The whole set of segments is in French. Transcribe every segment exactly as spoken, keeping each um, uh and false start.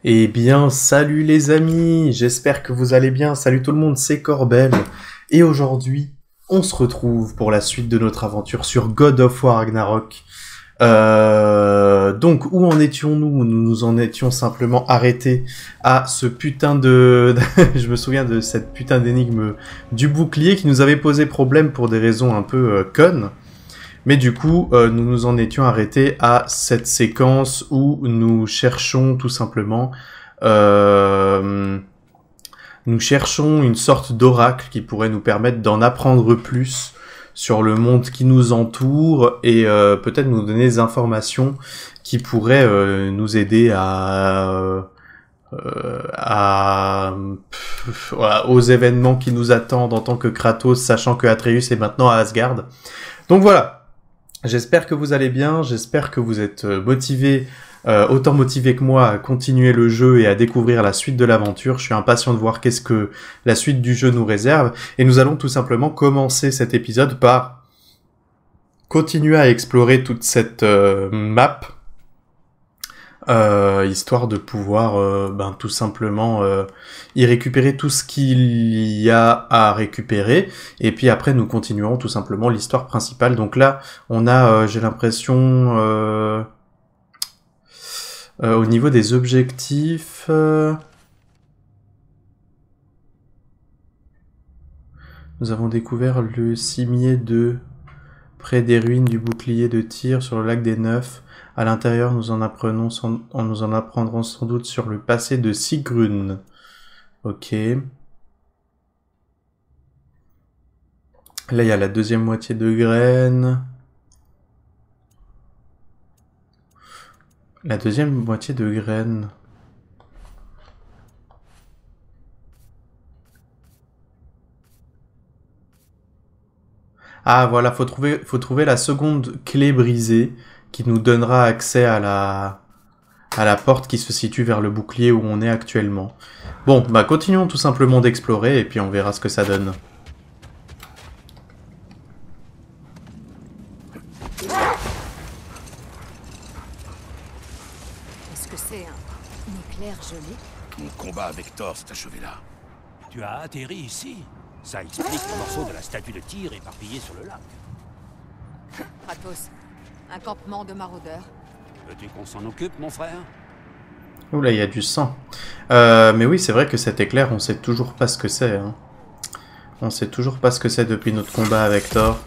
Eh bien, salut les amis, j'espère que vous allez bien. Salut tout le monde, c'est Corbel. Et aujourd'hui, on se retrouve pour la suite de notre aventure sur God of War Ragnarok. Euh, donc, où en étions-nous? Nous nous en étions simplement arrêtés à ce putain de... Je me souviens de cette putain d'énigme du bouclier qui nous avait posé problème pour des raisons un peu euh, connes. Mais du coup, euh, nous nous en étions arrêtés à cette séquence où nous cherchons tout simplement... Euh, nous cherchons une sorte d'oracle qui pourrait nous permettre d'en apprendre plus sur le monde qui nous entoure et euh, peut-être nous donner des informations qui pourraient euh, nous aider à... Euh, à, pff, voilà, aux événements qui nous attendent en tant que Kratos, sachant que Atreus est maintenant à Asgard. Donc voilà. J'espère que vous allez bien, j'espère que vous êtes motivés, euh, autant motivés que moi à continuer le jeu et à découvrir la suite de l'aventure. Je suis impatient de voir qu'est-ce que la suite du jeu nous réserve. Et nous allons tout simplement commencer cet épisode par continuer à explorer toute cette euh, map, euh, histoire de pouvoir euh, ben, tout simplement euh, y récupérer tout ce qu'il y a à récupérer, et puis après nous continuerons tout simplement l'histoire principale. Donc là on a euh, j'ai l'impression euh, euh, au niveau des objectifs euh, nous avons découvert le cimier de près des ruines du bouclier de Tyr sur le lac des Neufs. À l'intérieur, nous en apprenons sans... nous en apprendrons sans doute sur le passé de Sigrun. Ok. Là, il y a la deuxième moitié de graines. La deuxième moitié de graines. Ah, voilà, faut trouver, faut trouver la seconde clé brisée qui nous donnera accès à la, à la porte qui se situe vers le bouclier où on est actuellement. Bon, bah continuons tout simplement d'explorer et puis on verra ce que ça donne. Est-ce que c'est un, un éclair gelé? Mon combat avec Thor s'est achevé là. Tu as atterri ici. Ça explique le morceau de la statue de Tyr éparpillé sur le lac. Kratos, un campement de maraudeurs. Veux-tu qu'on s'en occupe, mon frère? Oula, il y a du sang. Euh, mais oui, c'est vrai que cet éclair, on sait toujours pas ce que c'est. Hein. On sait toujours pas ce que c'est depuis notre combat avec Thor.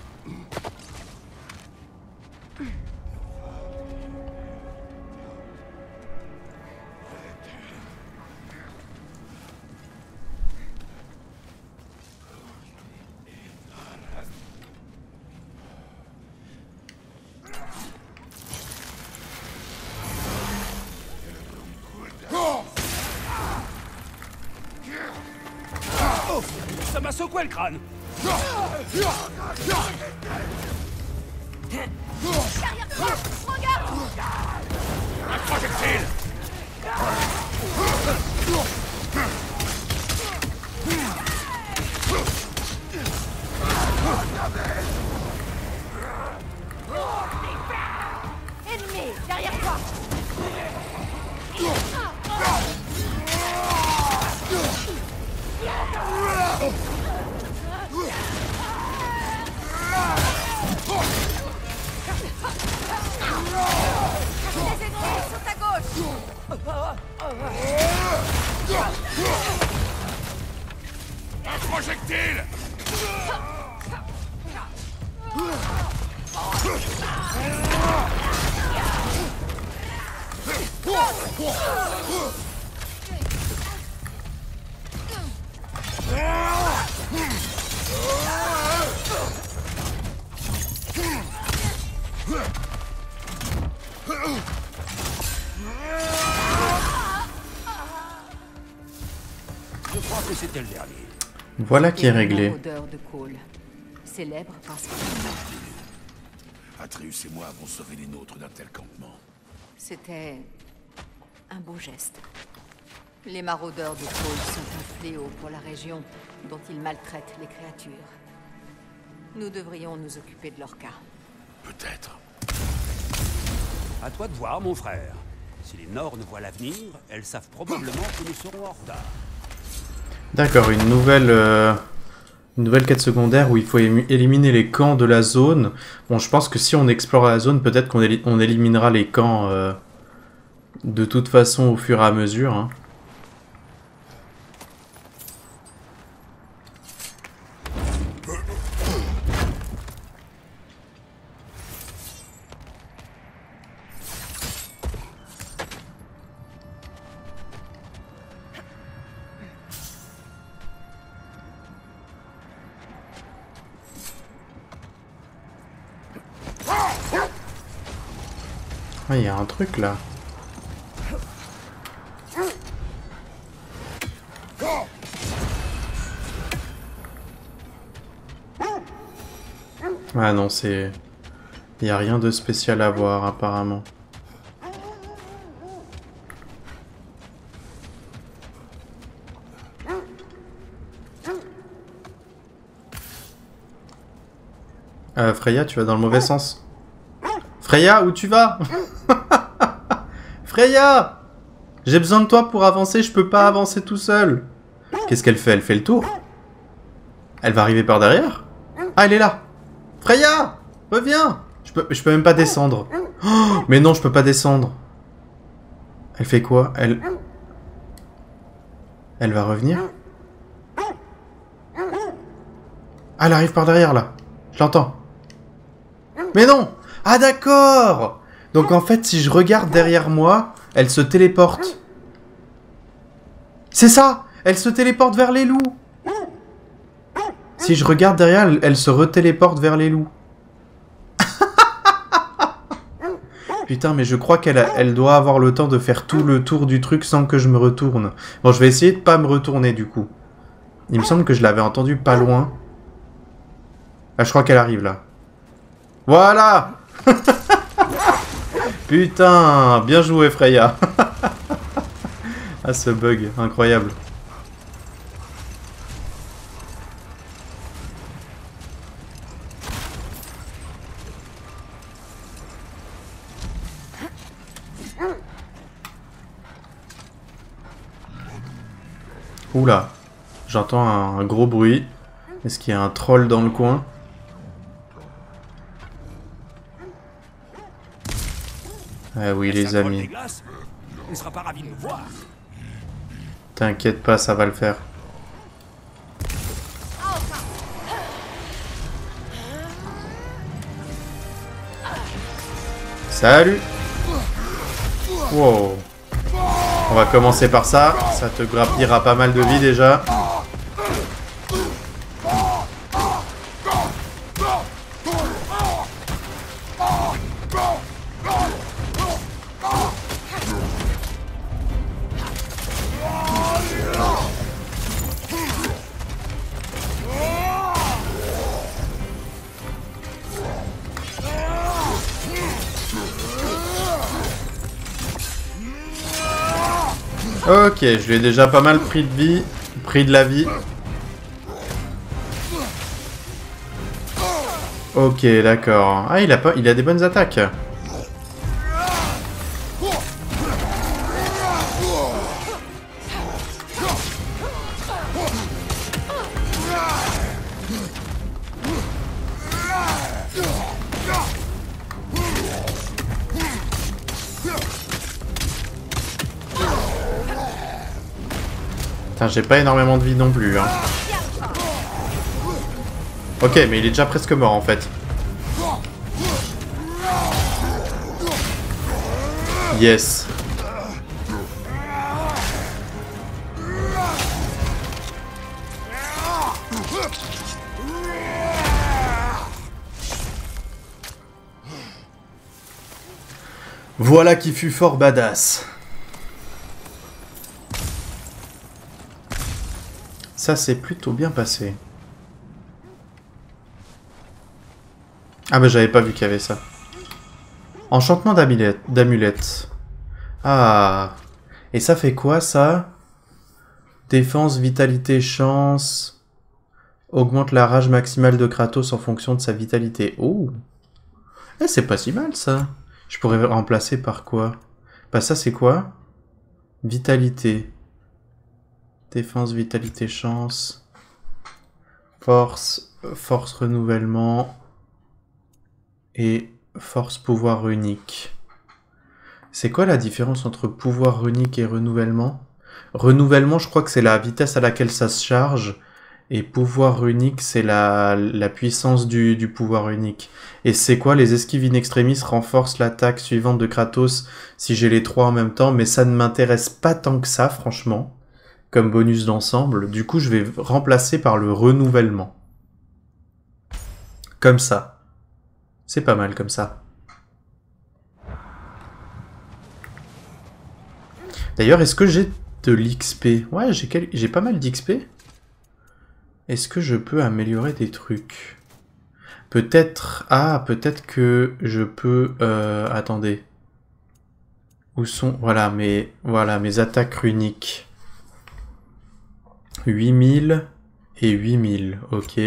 Ça m'a secoué le crâne. Derrière toi, regarde! Un projectile! Ennemi, derrière toi! Les ennemis sont à gauche! Un projectile! Je crois que c'était le dernier. Voilà qui est réglé. Odeur de Cole, célèbre parce que Atreus et moi avons sauvé les nôtres d'un tel campement. c'était un beau geste. Les maraudeurs de Cole sont un fléau pour la région dont ils maltraitent les créatures. Nous devrions nous occuper de leur cas. Peut-être. À toi de voir, mon frère. Si les Norns voient l'avenir, elles savent probablement que nous serons en retard. D'accord, une nouvelle... Euh... Une nouvelle quête secondaire où il faut éliminer les camps de la zone. Bon, je pense que si on explore la zone, peut-être qu'on éli on éliminera les camps euh, de toute façon au fur et à mesure. Hein. Ah, il y a un truc là. Ah non, c'est... Il n'y a rien de spécial à voir apparemment. Euh, Freya, tu vas dans le mauvais sens. Freya, où tu vas? Freya! J'ai besoin de toi pour avancer, je peux pas avancer tout seul. Qu'est-ce qu'elle fait? Elle fait le tour? Elle va arriver par derrière? Ah, elle est là! Freya! Reviens! Je peux, je peux même pas descendre. Oh, mais non, je peux pas descendre. Elle fait quoi? Elle... Elle va revenir? Ah, elle arrive par derrière, là. Je l'entends. Mais non! Ah d'accord! Donc en fait, si je regarde derrière moi, elle se téléporte. C'est ça! Elle se téléporte vers les loups! Si je regarde derrière, elle, elle se retéléporte vers les loups. Putain, mais je crois qu'elle elle doit avoir le temps de faire tout le tour du truc sans que je me retourne. Bon, je vais essayer de pas me retourner du coup. Il me semble que je l'avais entendu pas loin. Ah, je crois qu'elle arrive là. Voilà! Putain, bien joué Freya. Ah, ce bug, incroyable. Oula, j'entends un, un gros bruit. Est-ce qu'il y a un troll dans le coin? Ah oui, les amis. Il ne sera pas ravi de nous voir. T'inquiète pas, ça va le faire. Salut! Wow. On va commencer par ça. Ça te grappillera pas mal de vie déjà. Ok, je lui ai déjà pas mal pris de vie, pris de la vie. Ok, d'accord. Ah, il a pas, il a des bonnes attaques. Putain, j'ai pas énormément de vie non plus, hein. Ok, mais il est déjà presque mort, en fait. Yes. Voilà qui fut fort badass. Ça s'est plutôt bien passé. Ah bah j'avais pas vu qu'il y avait ça. Enchantement d'amulette. Ah. Et ça fait quoi ça? Défense, vitalité, chance. Augmente la rage maximale de Kratos en fonction de sa vitalité. Oh. Eh, c'est pas si mal ça. Je pourrais remplacer par quoi? Bah ça c'est quoi? Vitalité. Défense, vitalité, chance. Force, force, renouvellement. Et force, pouvoir unique. C'est quoi la différence entre pouvoir unique et renouvellement? Renouvellement, je crois que c'est la vitesse à laquelle ça se charge. Et pouvoir unique, c'est la, la puissance du, du pouvoir unique. Et c'est quoi? Les esquives in extremis renforcent l'attaque suivante de Kratos si j'ai les trois en même temps. Mais ça ne m'intéresse pas tant que ça, franchement. Comme bonus d'ensemble. Du coup, je vais remplacer par le renouvellement. Comme ça. C'est pas mal comme ça. D'ailleurs, est-ce que j'ai de l'X P? Ouais, j'ai quel... j'ai pas mal d'X P. Est-ce que je peux améliorer des trucs? Peut-être... Ah, peut-être que je peux... Euh, attendez. Où sont... Voilà, mes... Voilà, mes attaques runiques. huit mille et huit mille, ok.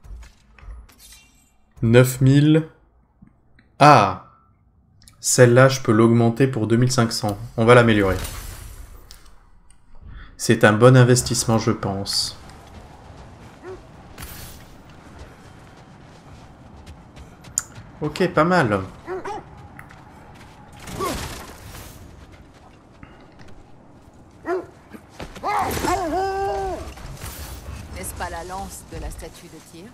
neuf mille. Ah! Celle-là, je peux l'augmenter pour deux mille cinq cents. On va l'améliorer. C'est un bon investissement, je pense. Ok, pas mal. N'est-ce pas la lance de la statue de Tyr?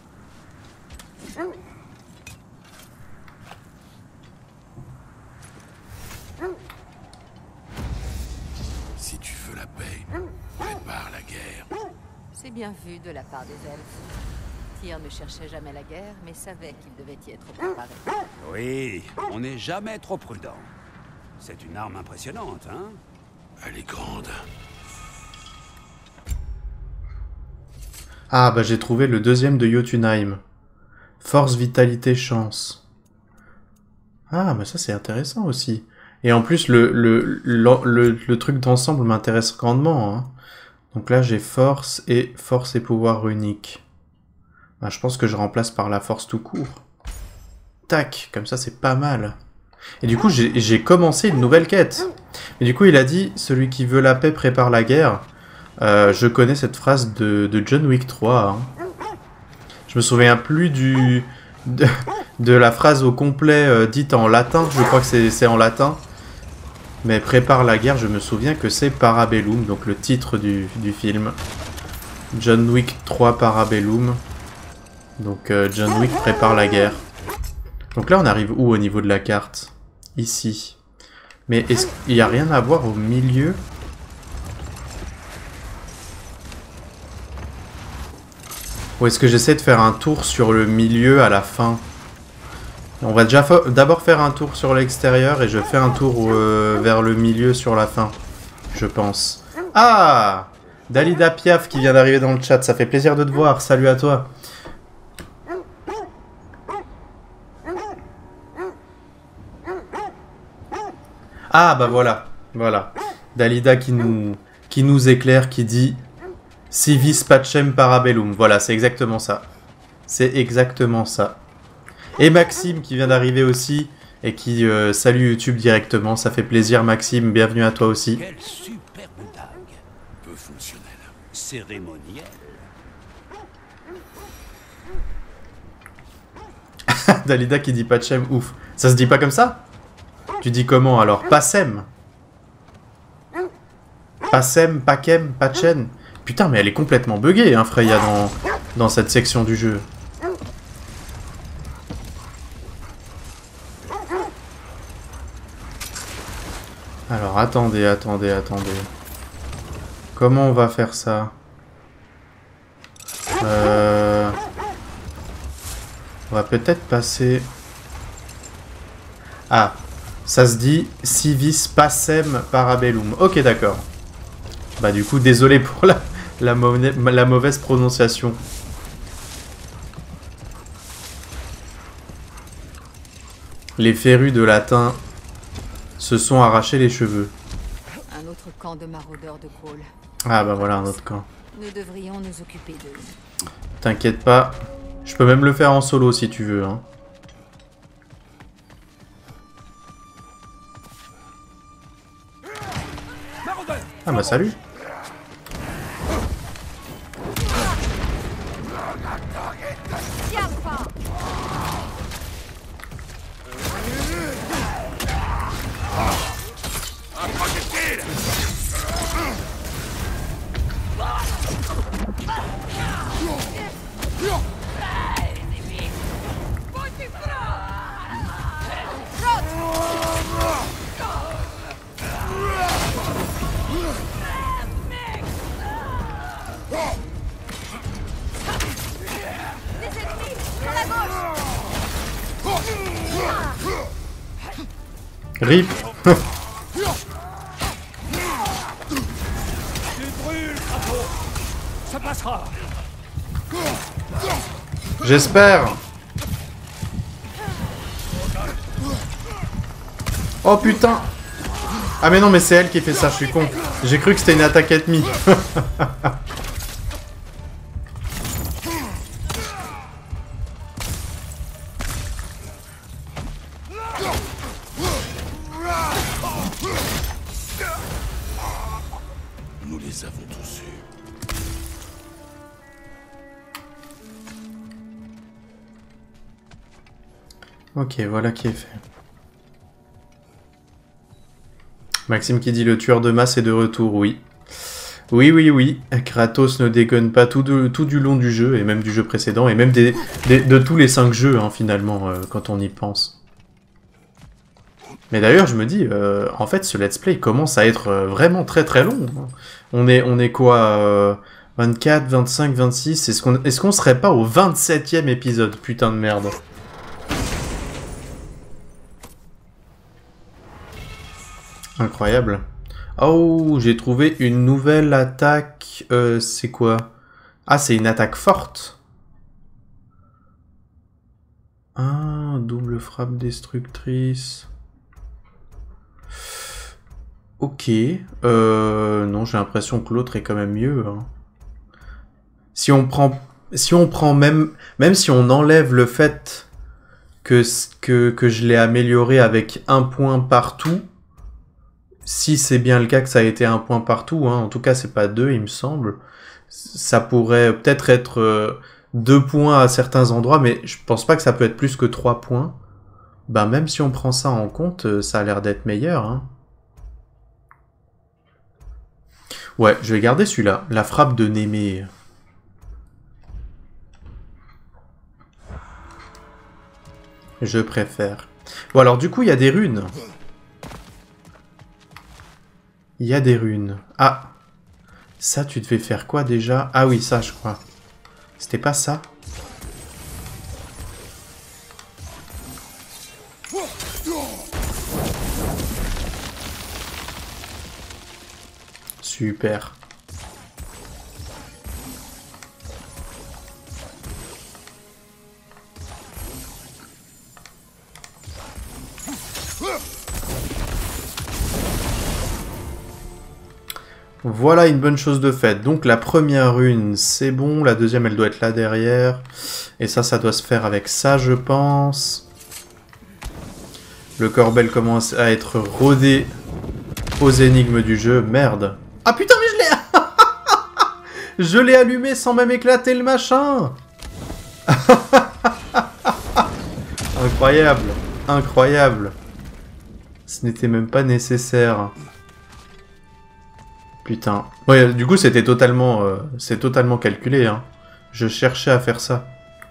Si tu veux la paix, prépare la guerre. C'est bien vu de la part des elfes. Tyr ne cherchait jamais la guerre, mais savait qu'il devait y être préparé. Oui, on n'est jamais trop prudent. C'est une arme impressionnante, hein? Elle est grande. Ah, bah j'ai trouvé le deuxième de Jotunheim. Force, vitalité, chance. Ah, bah ça c'est intéressant aussi. Et en plus, le, le, le, le, le truc d'ensemble m'intéresse grandement. Hein. Donc là, j'ai force et force et pouvoir unique. Bah, je pense que je remplace par la force tout court. Tac, comme ça c'est pas mal. Et du coup, j'ai commencé une nouvelle quête. Et du coup, il a dit, celui qui veut la paix prépare la guerre. Euh, je connais cette phrase de, de John Wick trois. Hein. Je me souviens plus du de, de la phrase au complet euh, dite en latin. Je crois que c'est en latin. Mais prépare la guerre, je me souviens que c'est Parabellum, donc le titre du, du film. John Wick trois Parabellum. Donc euh, John Wick prépare la guerre. Donc là, on arrive où au niveau de la carte? Ici. Mais est-ce qu'il n'y a rien à voir au milieu? Ou est-ce que j'essaie de faire un tour sur le milieu à la fin? On va déjà d'abord faire un tour sur l'extérieur et je fais un tour euh, vers le milieu sur la fin. Je pense. Ah! Dalida Piaf qui vient d'arriver dans le chat. Ça fait plaisir de te voir. Salut à toi. Ah bah voilà. Voilà. Dalida qui nous, qui nous éclaire, qui dit... Civis pacem parabellum. Voilà, c'est exactement ça. C'est exactement ça. Et Maxime qui vient d'arriver aussi et qui euh, salue YouTube directement. Ça fait plaisir Maxime, bienvenue à toi aussi. Quelle superbe dague. Peu fonctionnelle. Cérémonielle. Dalida qui dit pacem, ouf. Ça se dit pas comme ça? Tu dis comment alors? Pacem. Pacem, pacem, pacem. Putain, mais elle est complètement buggée, hein, Freya, dans, dans cette section du jeu. Alors, attendez, attendez, attendez. Comment on va faire ça? Euh... On va peut-être passer... Ah, ça se dit Civis Pacem Parabellum. Ok, d'accord. Bah du coup, désolé pour la, la, la mauvaise prononciation. Les férus de latin se sont arrachés les cheveux. Un autre camp de maraudeurs de Cole. Ah bah voilà un autre camp. Nous devrions nous occuper d'eux. T'inquiète pas, je peux même le faire en solo si tu veux. Hein. bah salut. Rip. Ça passera. J'espère. Oh putain. Ah mais non mais c'est elle qui fait ça, je suis con. J'ai cru que c'était une attaque ennemie. Nous les avons tous eus. Ok, voilà qui est fait. Maxime qui dit le tueur de masse est de retour, oui. Oui, oui, oui. Kratos ne déconne pas tout, de, tout du long du jeu, et même du jeu précédent, et même des, des, de tous les cinq jeux, hein, finalement, euh, quand on y pense. Mais d'ailleurs, je me dis, euh, en fait, ce let's play commence à être euh, vraiment très très long. On est, on est quoi euh, vingt-quatre, vingt-cinq, vingt-six. Est-ce qu'on est-ce qu'on serait pas au vingt-septième épisode? Putain de merde. Incroyable. Oh, j'ai trouvé une nouvelle attaque. Euh, c'est quoi? Ah, c'est une attaque forte. Ah, double frappe destructrice. Ok. Euh, non, j'ai l'impression que l'autre est quand même mieux. Hein. Si on prend, si on prend même, même si on enlève le fait que que que je l'ai amélioré avec un point partout. Si c'est bien le cas que ça a été un point partout, hein, en tout cas c'est pas deux il me semble, ça pourrait peut-être être euh, deux points à certains endroits, mais je pense pas que ça peut être plus que trois points. Ben même si on prend ça en compte, euh, ça a l'air d'être meilleur. Hein. Ouais, je vais garder celui-là, la frappe de Némée. Je préfère. Bon alors du coup il y a des runes. Il y a des runes. Ah. Ça, tu devais faire quoi déjà? Ah oui, ça, je crois. C'était pas ça? Super. Voilà une bonne chose de faite. Donc la première rune, c'est bon. La deuxième, elle doit être là derrière. Et ça, ça doit se faire avec ça, je pense. Le Corbel commence à être rodé aux énigmes du jeu. Merde. Ah putain, mais je l'ai... Je l'ai allumé sans même éclater le machin. Incroyable. Incroyable. Ce n'était même pas nécessaire. Putain. Ouais, du coup, c'était totalement, euh, c'est totalement calculé. Hein. Je cherchais à faire ça.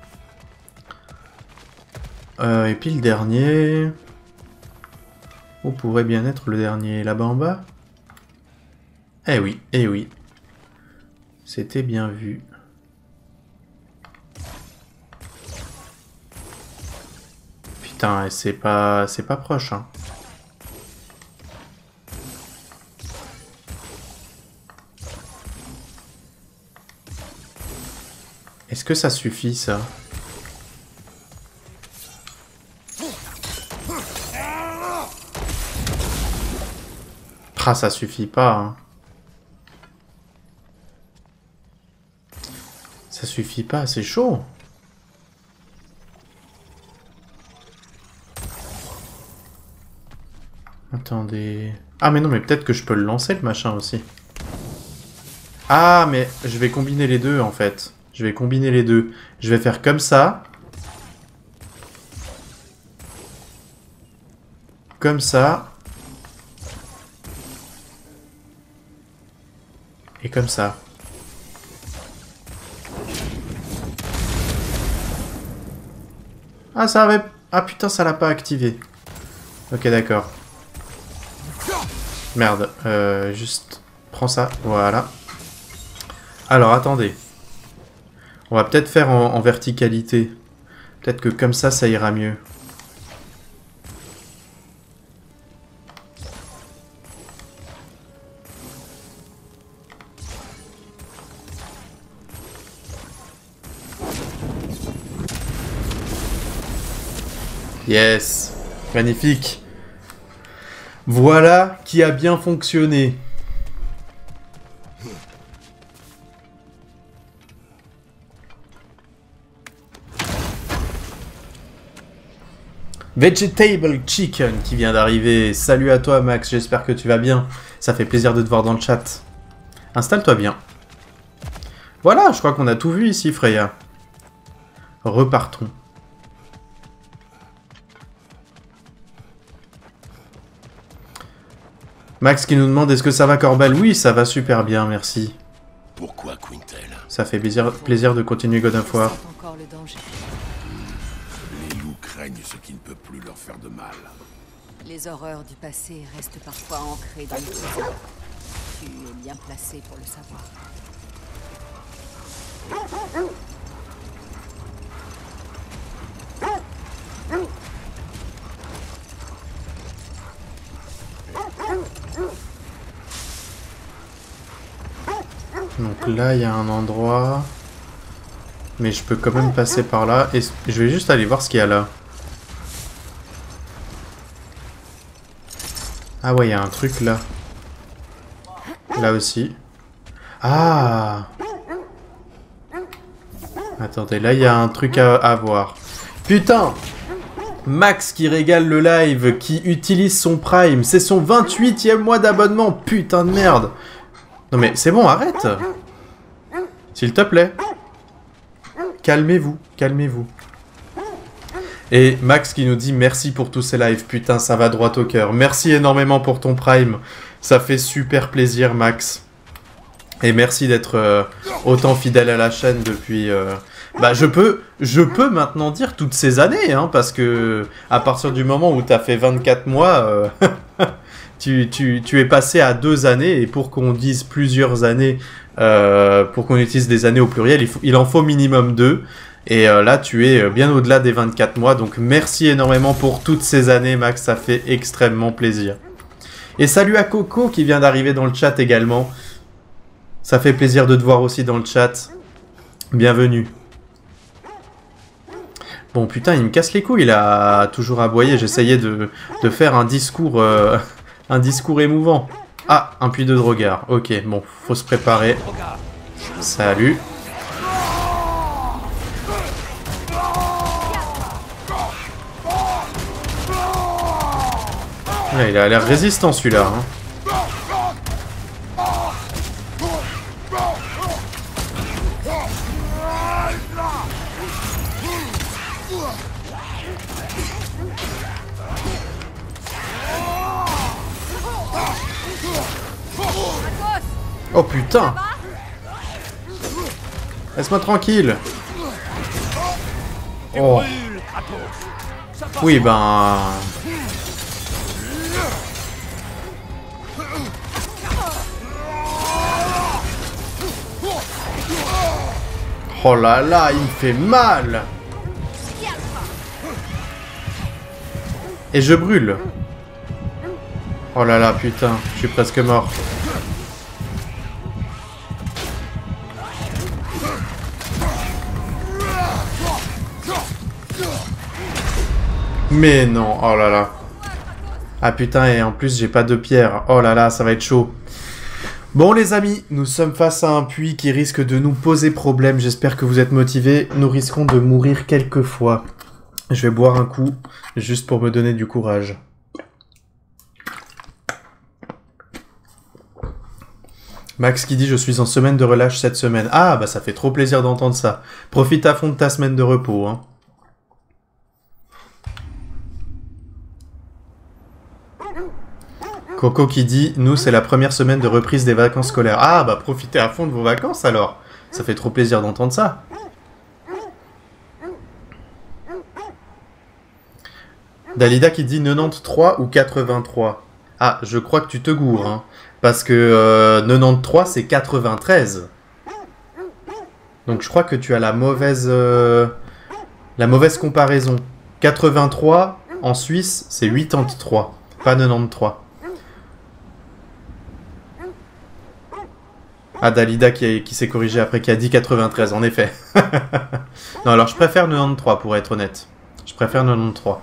Euh, et puis le dernier... Où pourrait bien être le dernier? Là-bas en bas? Eh oui, eh oui. C'était bien vu. Putain, c'est pas, c'est pas proche, hein. Est-ce que ça suffit, ça? Ah, ça suffit pas, hein. Ça suffit pas, c'est chaud. Attendez... Ah mais non, mais peut-être que je peux le lancer, le machin, aussi. Ah, mais je vais combiner les deux, en fait. Je vais combiner les deux. Je vais faire comme ça. Comme ça. Et comme ça. Ah, ça avait... Ah, putain, ça l'a pas activé. Ok, d'accord. Merde. Euh, juste... Prends ça. Voilà. Alors, attendez. On va peut-être faire en, en verticalité. Peut-être que comme ça, ça ira mieux. Yes, magnifique. Voilà qui a bien fonctionné. Vegetable Chicken qui vient d'arriver. Salut à toi Max, j'espère que tu vas bien. Ça fait plaisir de te voir dans le chat. Installe-toi bien. Voilà, je crois qu'on a tout vu ici Freya. Repartons. Max qui nous demande est-ce que ça va Corbel? Oui, ça va super bien, merci. Pourquoi Quintel? Ça fait plaisir, plaisir de continuer God of War. Encore le danger. Les loups craignent ce qui ne peut plus leur faire de mal. Les horreurs du passé restent parfois ancrées dans le présent. Tu es bien placé pour le savoir. Donc là, il y a un endroit... Mais je peux quand même passer par là. Et je vais juste aller voir ce qu'il y a là. Ah ouais, il y a un truc là. Là aussi. Ah! Attendez, là, il y a un truc à, à voir. Putain! Max qui régale le live, qui utilise son Prime. C'est son vingt-huitième mois d'abonnement. Putain de merde! Non mais c'est bon, arrête! S'il te plaît. Calmez-vous, calmez-vous. Et Max qui nous dit merci pour tous ces lives. Putain, ça va droit au cœur. Merci énormément pour ton Prime. Ça fait super plaisir, Max. Et merci d'être euh, autant fidèle à la chaîne depuis... Euh... Bah, je peux, je peux maintenant dire toutes ces années, hein, parce que à partir du moment où tu as fait vingt-quatre mois... Euh... Tu, tu, tu es passé à deux années, et pour qu'on dise plusieurs années, euh, pour qu'on utilise des années au pluriel, il, faut, il en faut minimum deux. Et euh, là, tu es bien au-delà des vingt-quatre mois. Donc merci énormément pour toutes ces années, Max. Ça fait extrêmement plaisir. Et salut à Coco qui vient d'arriver dans le chat également. Ça fait plaisir de te voir aussi dans le chat. Bienvenue. Bon, putain, il me casse les couilles, il a toujours aboyé. J'essayais de, de faire un discours... Euh... Un discours émouvant. Ah, un puits de Drogar. Ok, bon, faut se préparer. Salut. Ouais, il a l'air résistant celui-là. Hein. Oh putain! Laisse-moi tranquille! Oh! Oui, ben... Oh là là, il me fait mal! Et je brûle! Oh là là, putain, je suis presque mort. Mais non, oh là là. Ah putain, et en plus j'ai pas de pierre. Oh là là, ça va être chaud. Bon les amis, nous sommes face à un puits qui risque de nous poser problème. J'espère que vous êtes motivés. Nous risquons de mourir quelques fois. Je vais boire un coup, juste pour me donner du courage. Max qui dit je suis en semaine de relâche cette semaine. Ah bah ça fait trop plaisir d'entendre ça. Profite à fond de ta semaine de repos. Hein. Coco qui dit nous c'est la première semaine de reprise des vacances scolaires. Ah bah profitez à fond de vos vacances alors. Ça fait trop plaisir d'entendre ça. Dalida qui dit quatre-vingt-treize ou quatre-vingt-trois. Ah je crois que tu te gourres. Hein. Parce que euh, quatre-vingt-treize, c'est quatre-vingt-treize. Donc je crois que tu as la mauvaise, euh, la mauvaise comparaison. quatre-vingt-trois, en Suisse, c'est quatre-vingt-treize, pas quatre-vingt-treize. Ah, Dalida qui, qui s'est corrigé après, qui a dit quatre-vingt-treize, en effet. Non, alors je préfère quatre-vingt-treize, pour être honnête. Je préfère quatre-vingt-treize.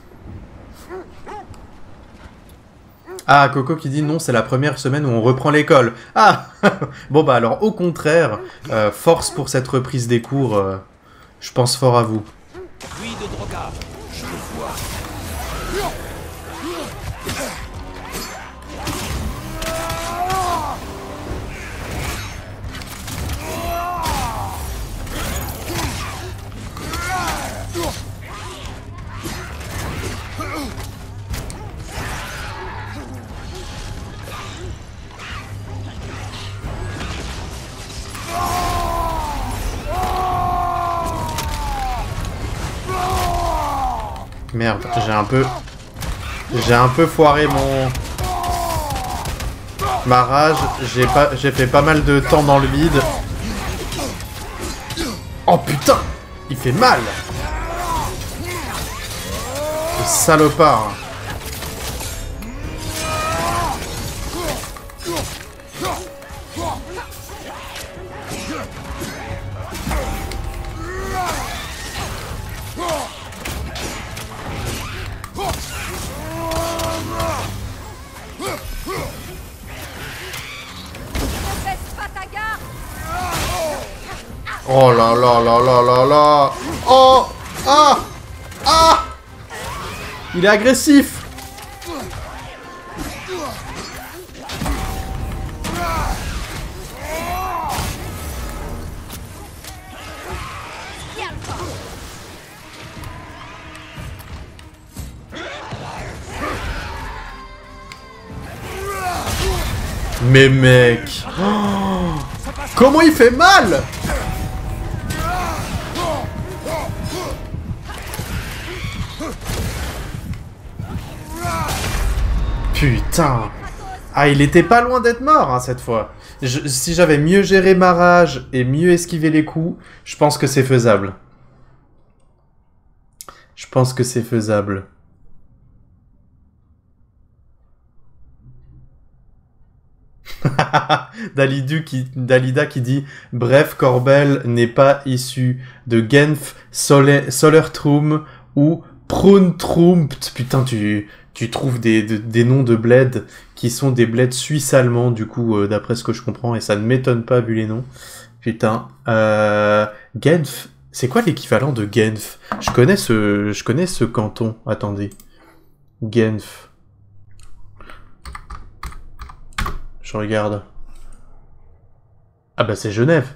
Ah, Coco qui dit non, c'est la première semaine où on reprend l'école. Ah. Bon bah alors, au contraire, euh, force pour cette reprise des cours. Euh, je pense fort à vous. Puits de Drogar, je le vois. Merde, j'ai un peu... J'ai un peu foiré mon... Ma rage, j'ai pas... j'ai fait pas mal de temps dans le vide. Oh putain! Il fait mal! Ce salopard! Oh là là là là là là! Oh! Ah! Ah! Il est agressif! Mais mec! Oh, comment il fait mal! Putain! Ah, il était pas loin d'être mort, hein, cette fois. Je, si j'avais mieux géré ma rage et mieux esquivé les coups, je pense que c'est faisable. Je pense que c'est faisable. Dalidu qui, Dalida qui dit « Bref, Corbel n'est pas issu de Genf, Sole, Solertrum ou Pruntrumpt. » Putain, tu... Tu trouves des, des, des noms de bleds qui sont des bleds suisses-allemands, du coup, euh, d'après ce que je comprends, et ça ne m'étonne pas vu les noms. Putain. Euh, Genf, c'est quoi l'équivalent de Genf? Je connais ce, je connais ce canton. Attendez. Genf. Je regarde. Ah bah c'est Genève.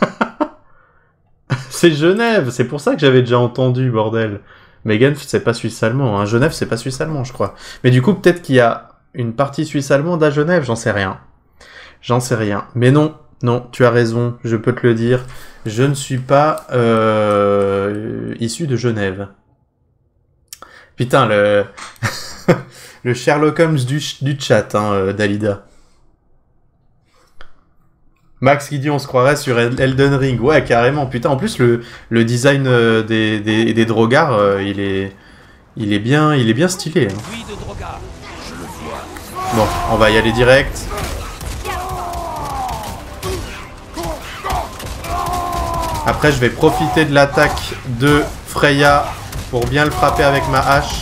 C'est Genève, c'est pour ça que j'avais déjà entendu, bordel. Mais Genf, c'est pas suisse-allemand. Hein. Genève, c'est pas suisse-allemand, je crois. Mais du coup, peut-être qu'il y a une partie suisse-allemande à Genève, j'en sais rien. J'en sais rien. Mais non, non, tu as raison, je peux te le dire. Je ne suis pas euh, issu de Genève. Putain, le... le Sherlock Holmes du, du chat, hein, Dalida. Max qui dit on se croirait sur Elden Ring. Ouais, carrément. Putain, en plus, le, le design euh, des, des, des Drogar, euh, il est il est bien, il est bien stylé. Hein. Bon, on va y aller direct. Après, je vais profiter de l'attaque de Freya pour bien le frapper avec ma hache.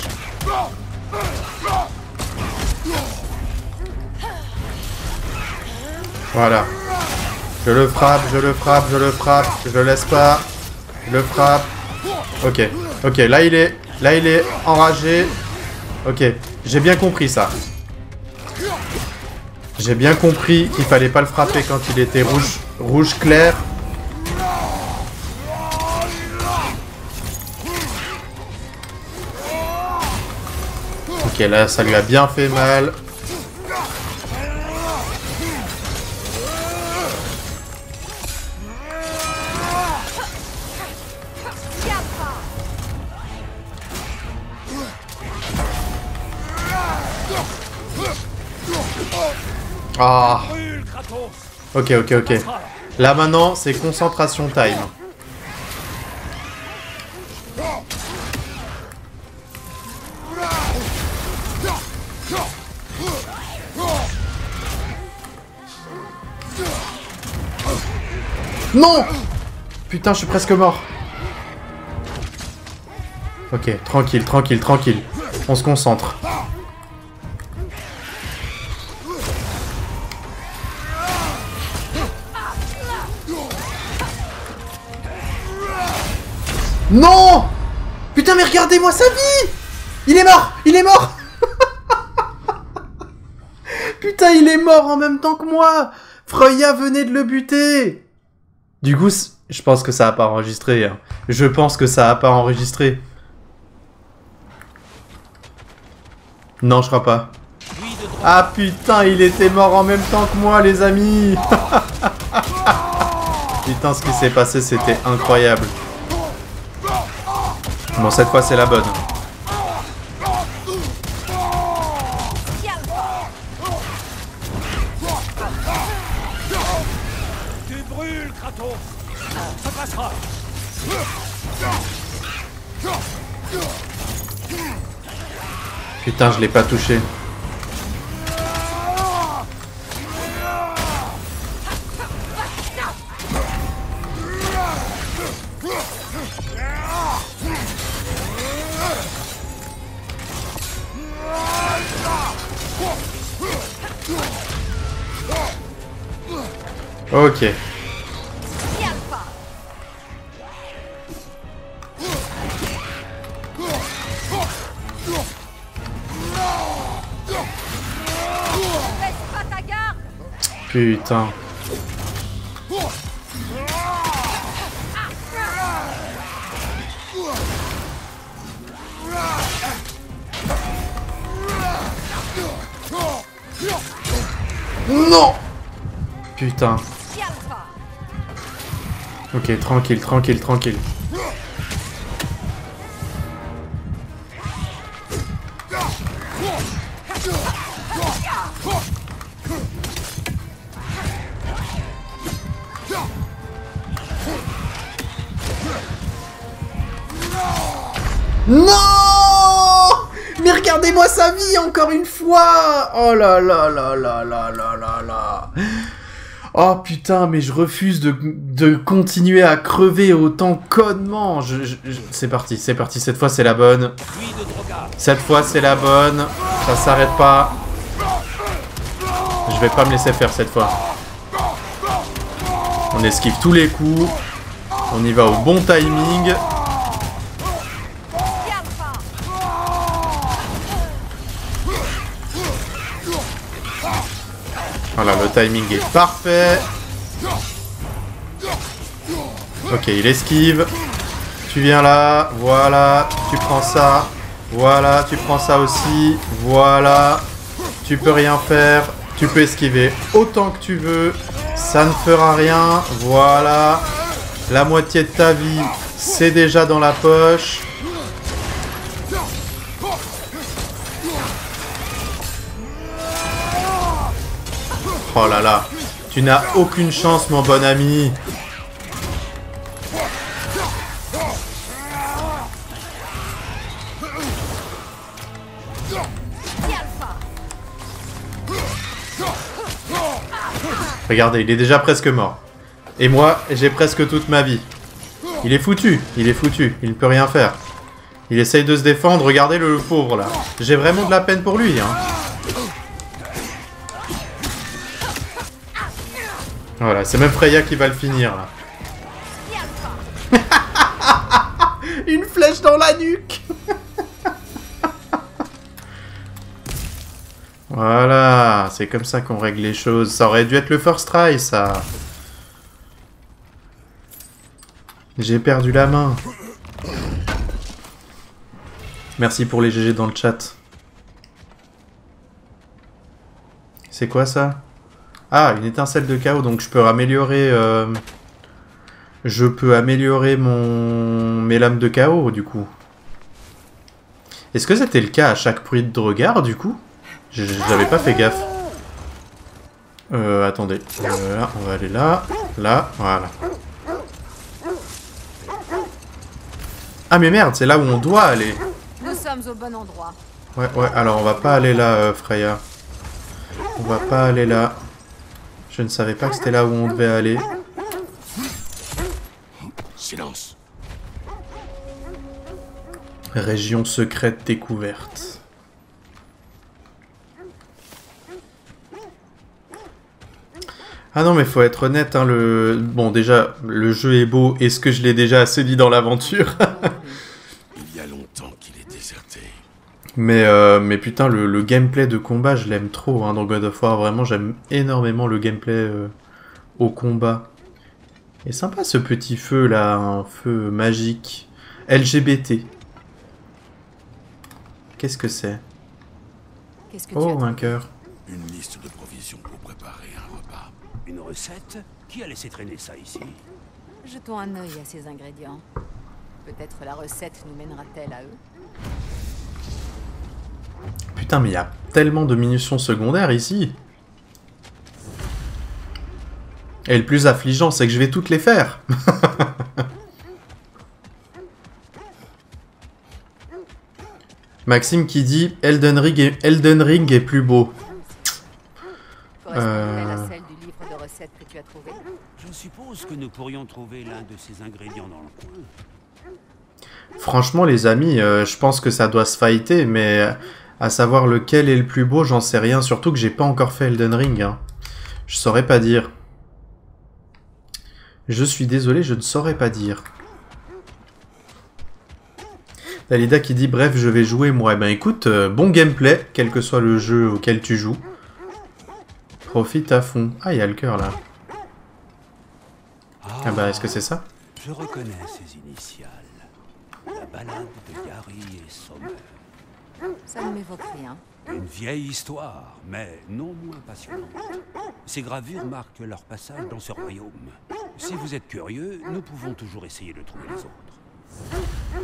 Voilà. Je le frappe, je le frappe, je le frappe, je le laisse pas. Je le frappe. Ok, ok, là il est, là il est enragé. Ok, j'ai bien compris ça. J'ai bien compris qu'il fallait pas le frapper quand il était rouge, rouge clair. Ok, là, ça lui a bien fait mal. Ah. Ok, ok, ok. Là maintenant, c'est concentration time. Non! Putain, je suis presque mort. Ok, tranquille, tranquille, tranquille. On se concentre. Non! Putain, mais regardez-moi sa vie! Il est mort! Il est mort! Putain, il est mort en même temps que moi! Freya venait de le buter! Du coup, je pense que ça a pas enregistré. Hein. Je pense que ça a pas enregistré. Non, je crois pas. Ah putain, il était mort en même temps que moi, les amis! Putain, ce qui s'est passé, c'était incroyable. Bon, cette fois, c'est la bonne. Tu brûles, Kratos. Ça passera. Putain, je l'ai pas touché. Ok. Putain. Non! Putain. Ok, tranquille, tranquille, tranquille. Non! Mais regardez-moi sa vie encore une fois! Oh là là là là là là là là! Oh putain, mais je refuse de, de continuer à crever autant connement. Je, je, je... C'est parti, c'est parti. Cette fois, c'est la bonne. Cette fois, c'est la bonne. Ça s'arrête pas. Je vais pas me laisser faire cette fois. On esquive tous les coups. On y va au bon timing. Voilà, le timing est parfait. Ok, il esquive. Tu viens là. Voilà. Tu prends ça. Voilà. Tu prends ça aussi. Voilà. Tu peux rien faire. Tu peux esquiver autant que tu veux. Ça ne fera rien. Voilà. La moitié de ta vie, c'est déjà dans la poche. Oh là là, tu n'as aucune chance, mon bon ami. Regardez, il est déjà presque mort. Et moi, j'ai presque toute ma vie. Il est foutu, il est foutu, il ne peut rien faire. Il essaye de se défendre, regardez le pauvre là. J'ai vraiment de la peine pour lui, hein. Voilà, c'est même Freya qui va le finir, là. Une flèche dans la nuque. Voilà, c'est comme ça qu'on règle les choses. Ça aurait dû être le first try, ça. J'ai perdu la main. Merci pour les G G dans le chat. C'est quoi ça? Ah, une étincelle de chaos, donc je peux améliorer... Euh... Je peux améliorer mon... mes lames de chaos, du coup. Est-ce que c'était le cas à chaque bruit de regard, du coup? J'avais pas fait gaffe. Euh, attendez. Euh, là, on va aller là. Là, voilà. Ah mais merde, c'est là où on doit aller. Nous sommes au bon endroit. Ouais, ouais, alors on va pas aller là, euh, Freya. On va pas aller là. Je ne savais pas que c'était là où on devait aller. Silence. Région secrète découverte. Ah non, mais faut être honnête, hein, le... Bon, déjà, le jeu est beau. Est-ce que je l'ai déjà assez dit dans l'aventure? Il y a longtemps qu'il est déserté. mais, euh, mais putain, le, le gameplay de combat, je l'aime trop, hein, dans God of War. Vraiment, j'aime énormément le gameplay euh, au combat. Et sympa, ce petit feu, là, un feu magique. L G B T. Qu'est-ce que c'est? Qu'est-ce que tu Oh, as un cœur. Une liste de provisions pour préparer un repas. Une recette? Qui a laissé traîner ça ici? Jetons un œil à ces ingrédients. Peut-être la recette nous mènera-t-elle à eux. Putain, mais il y a tellement de munitions secondaires ici. Et le plus affligeant, c'est que je vais toutes les faire. Maxime qui dit Elden Ring est, Elden Ring est plus beau. Correspondrait-elle à celle du livre de recettes que tu as trouvé? Je suppose que nous pourrions trouver l'un de ces ingrédients dans le coin. Franchement, les amis, euh, je pense que ça doit se fighter, mais euh, à savoir lequel est le plus beau, j'en sais rien. Surtout que j'ai pas encore fait Elden Ring. Hein. Je saurais pas dire. Je suis désolé, je ne saurais pas dire. Dalida qui dit, bref, je vais jouer, moi. Eh ben écoute, euh, bon gameplay, quel que soit le jeu auquel tu joues. Profite à fond. Ah, il y a le cœur, là. Ah, ah bah, est-ce que c'est ça? Je reconnais ces initiales. La balade de Yari et Sommer. Ça ne m'évoque rien. Une vieille histoire, mais non moins passionnante. Ces gravures marquent leur passage dans ce royaume. Si vous êtes curieux, nous pouvons toujours essayer de trouver les autres.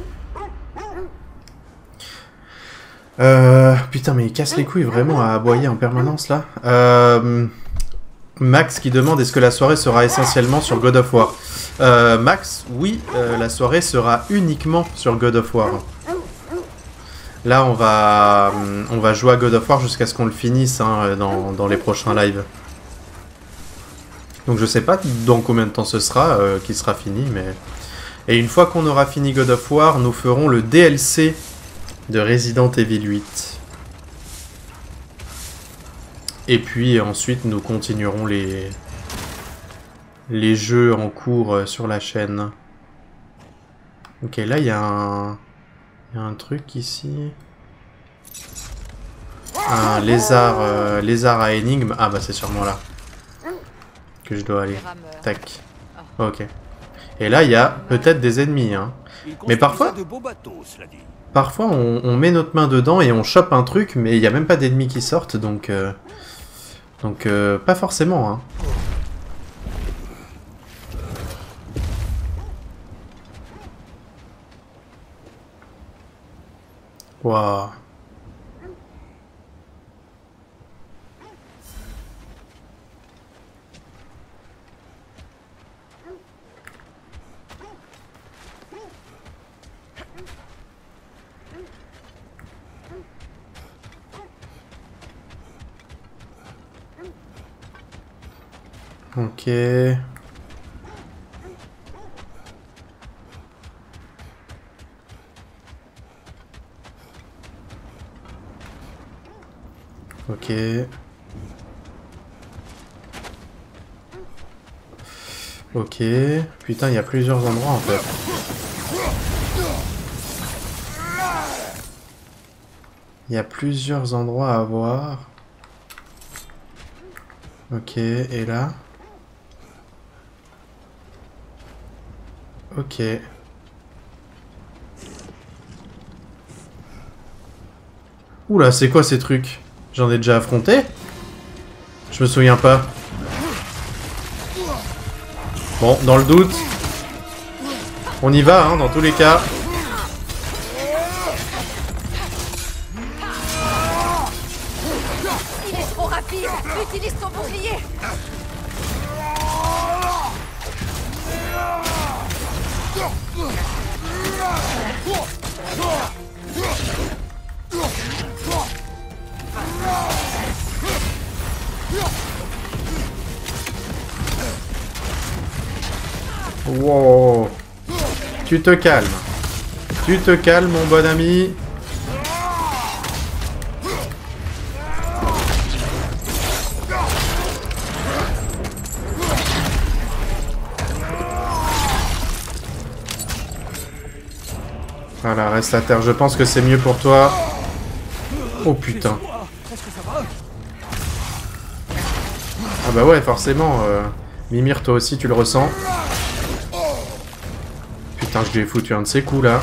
Euh... Putain, mais il casse les couilles vraiment à aboyer en permanence, là. Euh... Max qui demande, est-ce que la soirée sera essentiellement sur God of War? euh, Max, oui, euh, la soirée sera uniquement sur God of War. Là, on va, on va jouer à God of War jusqu'à ce qu'on le finisse hein, dans, dans les prochains lives. Donc je sais pas dans combien de temps ce sera, euh, qu'il sera fini, mais... Et une fois qu'on aura fini God of War, nous ferons le D L C de Resident Evil huit. Et puis ensuite, nous continuerons les, les jeux en cours sur la chaîne. Ok, là, il y a un... Il y a un truc ici. Un lézard, euh, lézard à énigme. Ah bah c'est sûrement là que je dois aller. Tac. Ok. Et là il y a peut-être des ennemis. Hein. Mais parfois, parfois on, on met notre main dedans et on chope un truc, mais il n'y a même pas d'ennemis qui sortent, donc euh, donc euh, pas forcément. Hein. Waouh. Ok. Ok. Ok. Putain, il y a plusieurs endroits en fait. Il y a plusieurs endroits à voir. Ok, et là? Ok. Oula, c'est quoi ces trucs? J'en ai déjà affronté? Je me souviens pas. Bon, dans le doute, on y va, hein, dans tous les cas. Il est trop rapide. Utilise ton bouclier. Wow. Tu te calmes. Tu te calmes, mon bon ami. Voilà, reste à terre. Je pense que c'est mieux pour toi. Oh putain. Ah bah ouais, forcément. Euh... Mimir, toi aussi, tu le ressens. Putain, je lui ai foutu un de ces coups, là.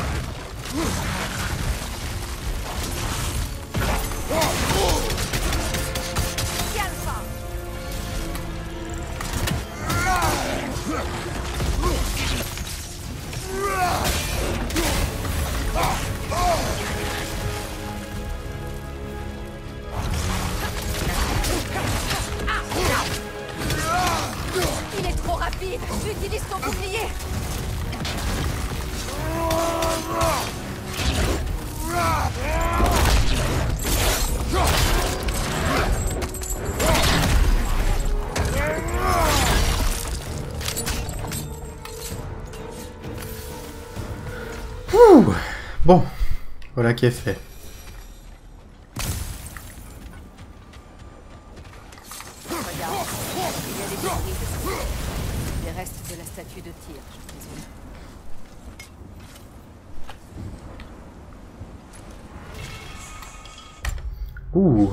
Il est trop rapide. Utilise ton bouclier. Ouh. Bon, voilà qui est fait. Regarde, il y a des débris dessus. Les restes de la statue de Tyr, je présume. Ouh.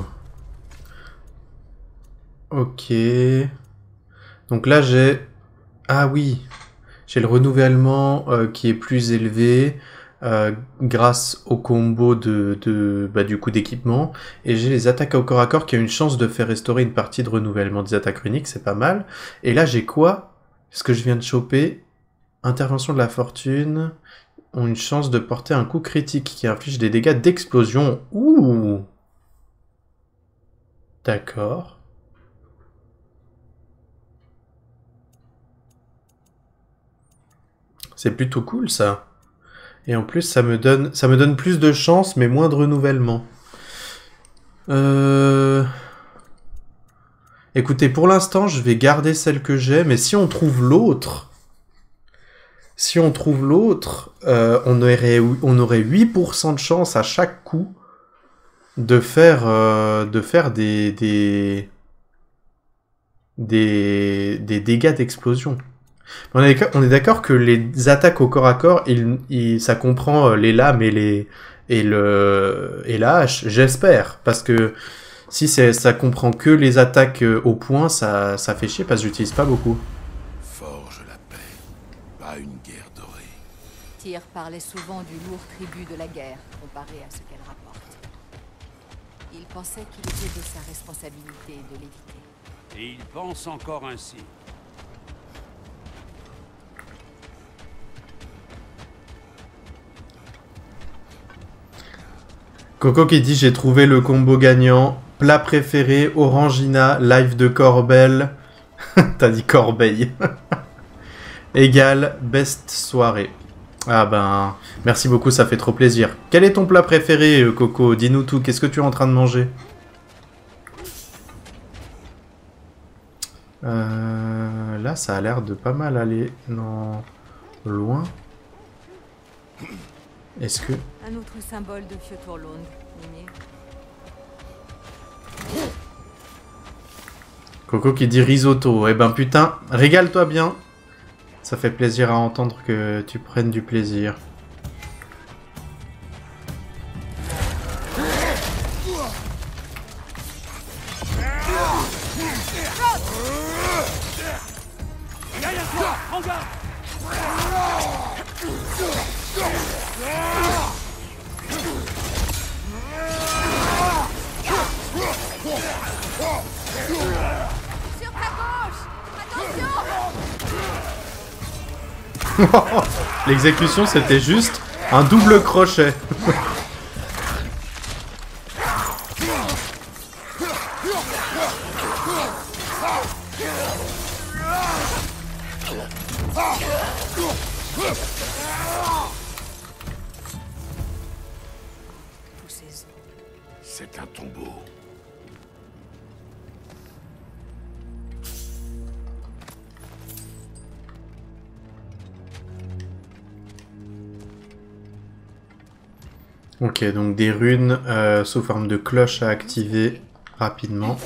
Ok. Donc là, j'ai... Ah oui. J'ai le renouvellement euh, qui est plus élevé euh, grâce au combo de, de bah, du coup d'équipement. Et j'ai les attaques au corps à corps qui ont une chance de faire restaurer une partie de renouvellement des attaques runiques. C'est pas mal. Et là, j'ai quoi? Ce que je viens de choper. Intervention de la fortune. Ont une chance de porter un coup critique qui inflige des dégâts d'explosion. Ouh. D'accord. C'est plutôt cool, ça. Et en plus, ça me donne, ça me donne plus de chance, mais moins de renouvellement. Euh... Écoutez, pour l'instant, je vais garder celle que j'ai, mais si on trouve l'autre... Si on trouve l'autre, euh, on aurait, on aurait huit pour cent de chance à chaque coup de faire, euh, de faire des, des, des, des dégâts d'explosion. On est, on est d'accord que les attaques au corps à corps, il, il, ça comprend les lames et les et le et la hache, j'espère, parce que si c'est, ça comprend que les attaques au poing, ça, ça fait chier parce que j'utilise pas beaucoup. Forge la paix, pas une guerre dorée. Tyr parlait souvent du lourd tribut de la guerre comparé à ce qu'elle rapporte. Il pensait qu'il était de sa responsabilité de l'éviter. Et il pense encore ainsi. Coco qui dit j'ai trouvé le combo gagnant, plat préféré, Orangina, live de Corbel, t'as dit Corbeil, égale best soirée. Ah ben, merci beaucoup, ça fait trop plaisir. Quel est ton plat préféré, Coco? Dis-nous tout, qu'est-ce que tu es en train de manger? euh, Là, ça a l'air de pas mal aller non loin. Est-ce que... Un autre symbole de Fjöturlund, Mimir. Coco qui dit risotto. Eh ben putain, régale-toi bien. Ça fait plaisir à entendre que tu prennes du plaisir. Derrière toi, prends garde. Sur ta gauche! Attention! L'exécution, c'était juste un double crochet. C'est un tombeau. Ok, donc des runes euh, sous forme de cloche à activer rapidement.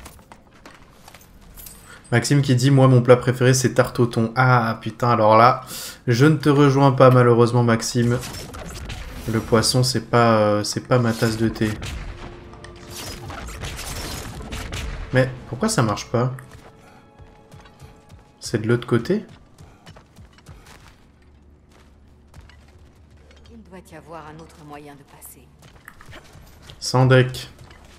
Maxime qui dit « Moi, mon plat préféré, c'est tarte au thon. » Ah, putain, alors là, je ne te rejoins pas, malheureusement, Maxime. Le poisson, c'est pas, euh, c'est pas ma tasse de thé. Mais pourquoi ça marche pas? C'est de l'autre côté? Il doit y avoir un autre moyen de passer. Sans deck.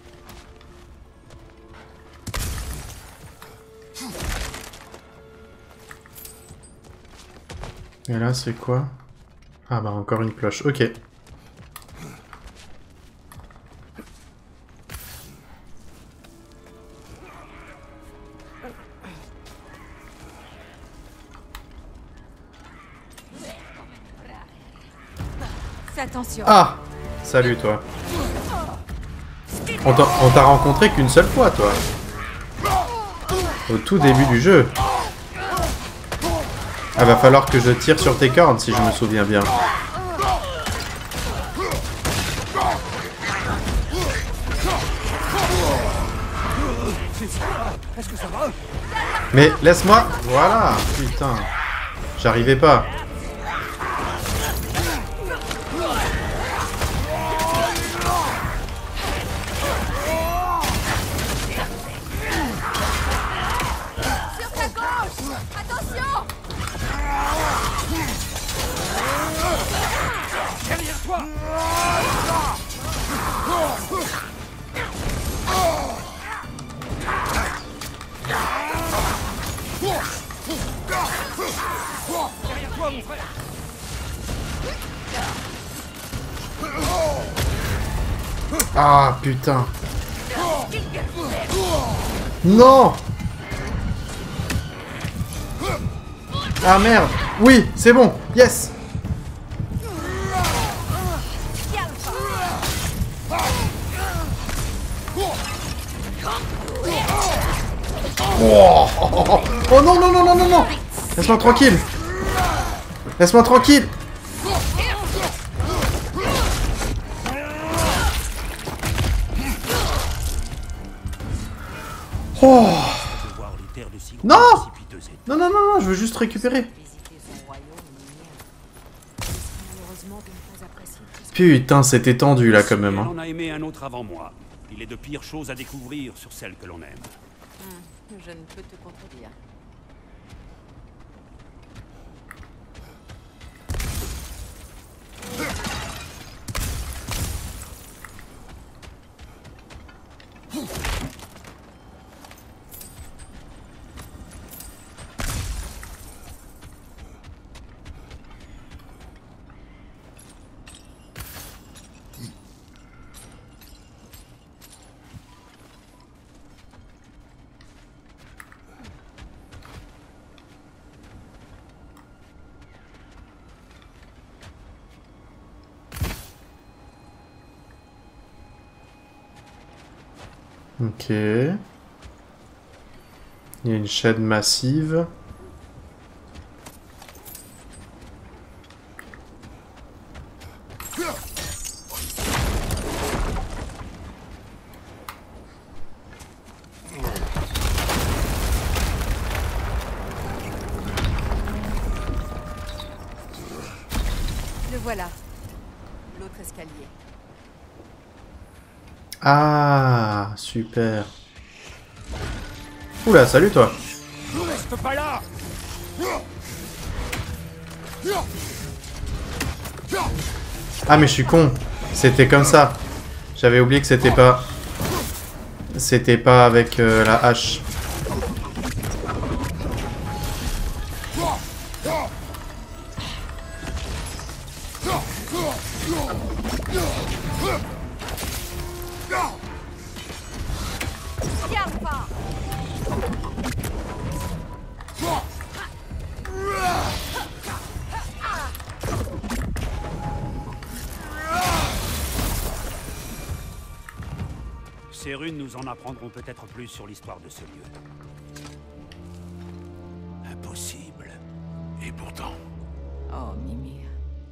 Et là, c'est quoi? Ah bah encore une cloche, ok. Fais attention. Ah! Salut toi. On t'a on t'a rencontré qu'une seule fois, toi. Au tout début du jeu. Ah, va falloir que je tire sur tes cornes, si je me souviens bien. Mais laisse-moi... Voilà, putain. J'arrivais pas. Sur ta gauche! Attention! Derrière toi. Derrière toi, mon frère. Ah, putain. Non! Ah, merde. Oui, c'est bon. Yes. Oh, oh, oh, oh. Oh non, non, non, non, non, non. Laisse-moi tranquille. Laisse-moi tranquille. Oh. Non. Non, non, non, non, je veux juste récupérer. Putain, c'était tendu là quand même. Hein. On a aimé un autre avant moi. Il est de pires choses à découvrir sur celle que l'on aime. Hmm, je ne peux te contredire. Ok. Il y a une chaîne massive. Le voilà. L'autre escalier. Ah, super. Oula, salut toi. Reste pas là. Ah mais je suis con. C'était comme ça. J'avais oublié que c'était pas... C'était pas avec euh, la hache. Ces runes nous en apprendront peut-être plus sur l'histoire de ce lieu. Impossible. Et pourtant... Oh, Mimir.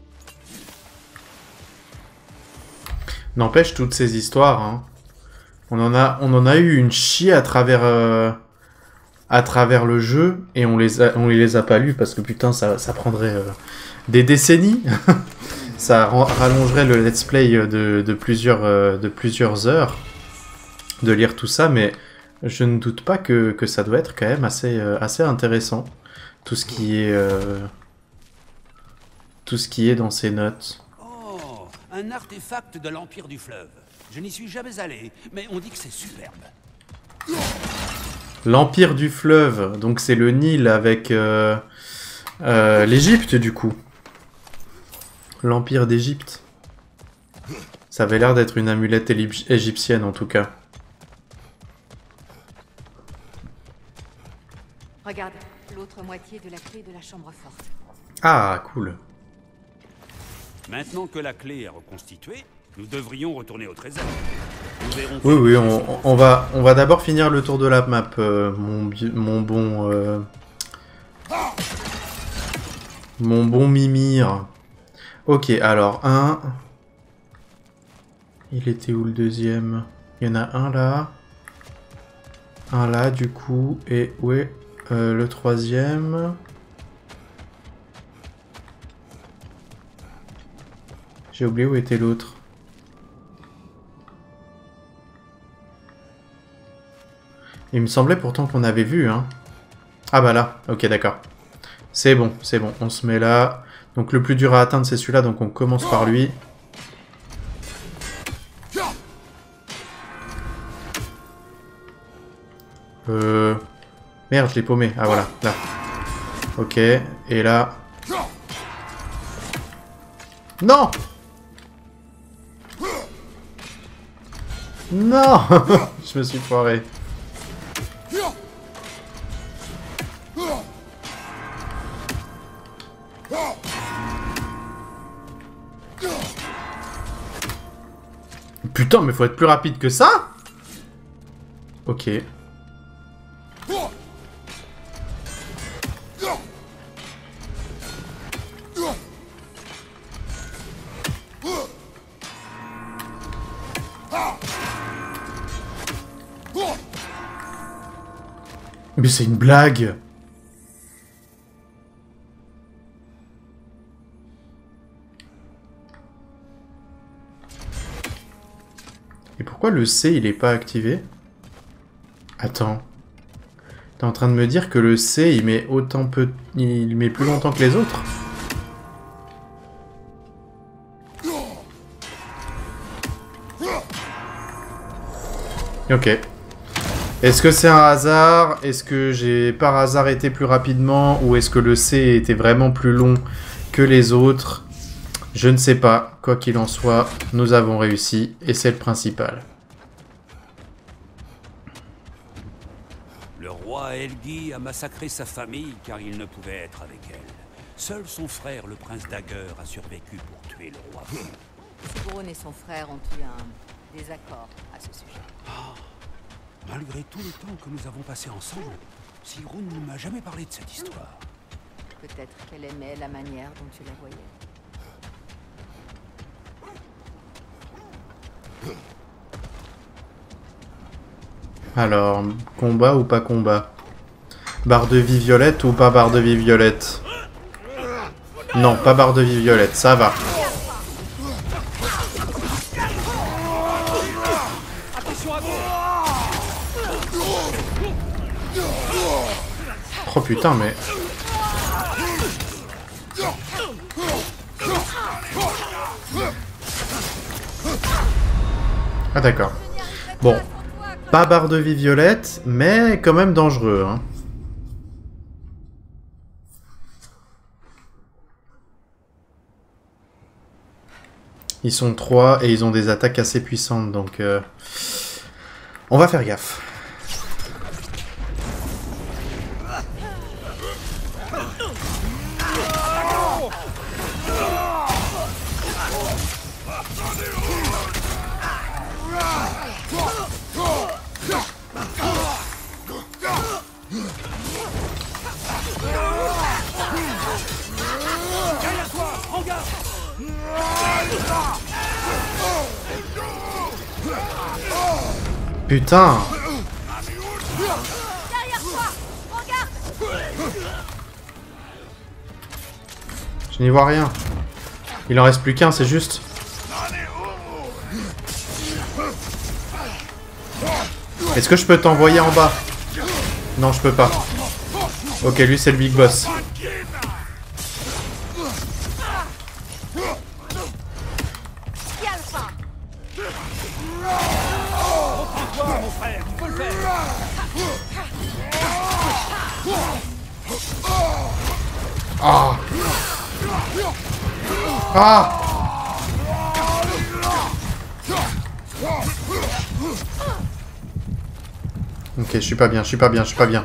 N'empêche, toutes ces histoires, hein, on, en a, on en a eu une chier à travers, euh, à travers le jeu, et on les, a, on les a pas lues, parce que putain, ça, ça prendrait euh, des décennies. Ça rallongerait le let's play de, de, plusieurs, euh, de plusieurs heures de lire tout ça, mais je ne doute pas que, que ça doit être quand même assez, euh, assez intéressant, tout ce qui est, euh, tout ce qui est dans ces notes. Oh, un artefact de l'Empire du Fleuve. Je n'y suis jamais allé, mais on dit que c'est superbe. L'Empire du Fleuve, donc c'est le Nil avec euh, euh, l'Égypte du coup. L'Empire d'Égypte. Ça avait l'air d'être une amulette égyptienne en tout cas. Regarde, l'autre moitié de la clé de la chambre forte. Ah, cool. Maintenant que la clé est reconstituée, nous devrions retourner au trésor. Nous verrons oui, oui, on, on va, on va d'abord finir le tour de la map, euh, mon, mon bon... Euh, mon bon Mimir. Ok, alors, un... Il était où le deuxième? Il y en a un là. Un là, du coup. Et où est euh, le troisième? J'ai oublié où était l'autre. Il me semblait pourtant qu'on avait vu, hein. Ah bah là, ok, d'accord. C'est bon, c'est bon, on se met là. Donc le plus dur à atteindre, c'est celui-là, donc on commence par lui. Euh... Merde, je l'ai paumé. Ah voilà, là. Ok, et là... Non! Non! Je me suis foiré. Putain, mais faut être plus rapide que ça? Ok. Mais c'est une blague! Et pourquoi le C il est pas activé? Attends. T'es en train de me dire que le C il met autant peu... il met plus longtemps que les autres? Ok. Est-ce que c'est un hasard? Est-ce que j'ai par hasard été plus rapidement? Ou est-ce que le C était vraiment plus long que les autres? Je ne sais pas. Quoi qu'il en soit, nous avons réussi et c'est le principal. Le roi Helgi a massacré sa famille car il ne pouvait être avec elle. Seul son frère, le prince Dagger, a survécu pour tuer le roi. Sigrun et son frère ont eu un désaccord à ce sujet. Ah. Malgré tout le temps que nous avons passé ensemble, Sigrun ne m'a jamais parlé de cette histoire. Peut-être qu'elle aimait la manière dont tu la voyais. Alors, combat ou pas combat? Barre de vie violette ou pas barre de vie violette? Non, pas barre de vie violette, ça va. Attention à vous! Oh putain, mais... Ah d'accord. Bon. Pas barre de vie violette, mais quand même dangereux, hein. Ils sont trois et ils ont des attaques assez puissantes, donc... Euh... On va faire gaffe. Putain! Je n'y vois rien. Il en reste plus qu'un, c'est juste. Est-ce que je peux t'envoyer en bas? Non, je peux pas. Ok, lui c'est le big boss. Ah. Ah. Ok, je suis pas bien, je suis pas bien, je suis pas bien.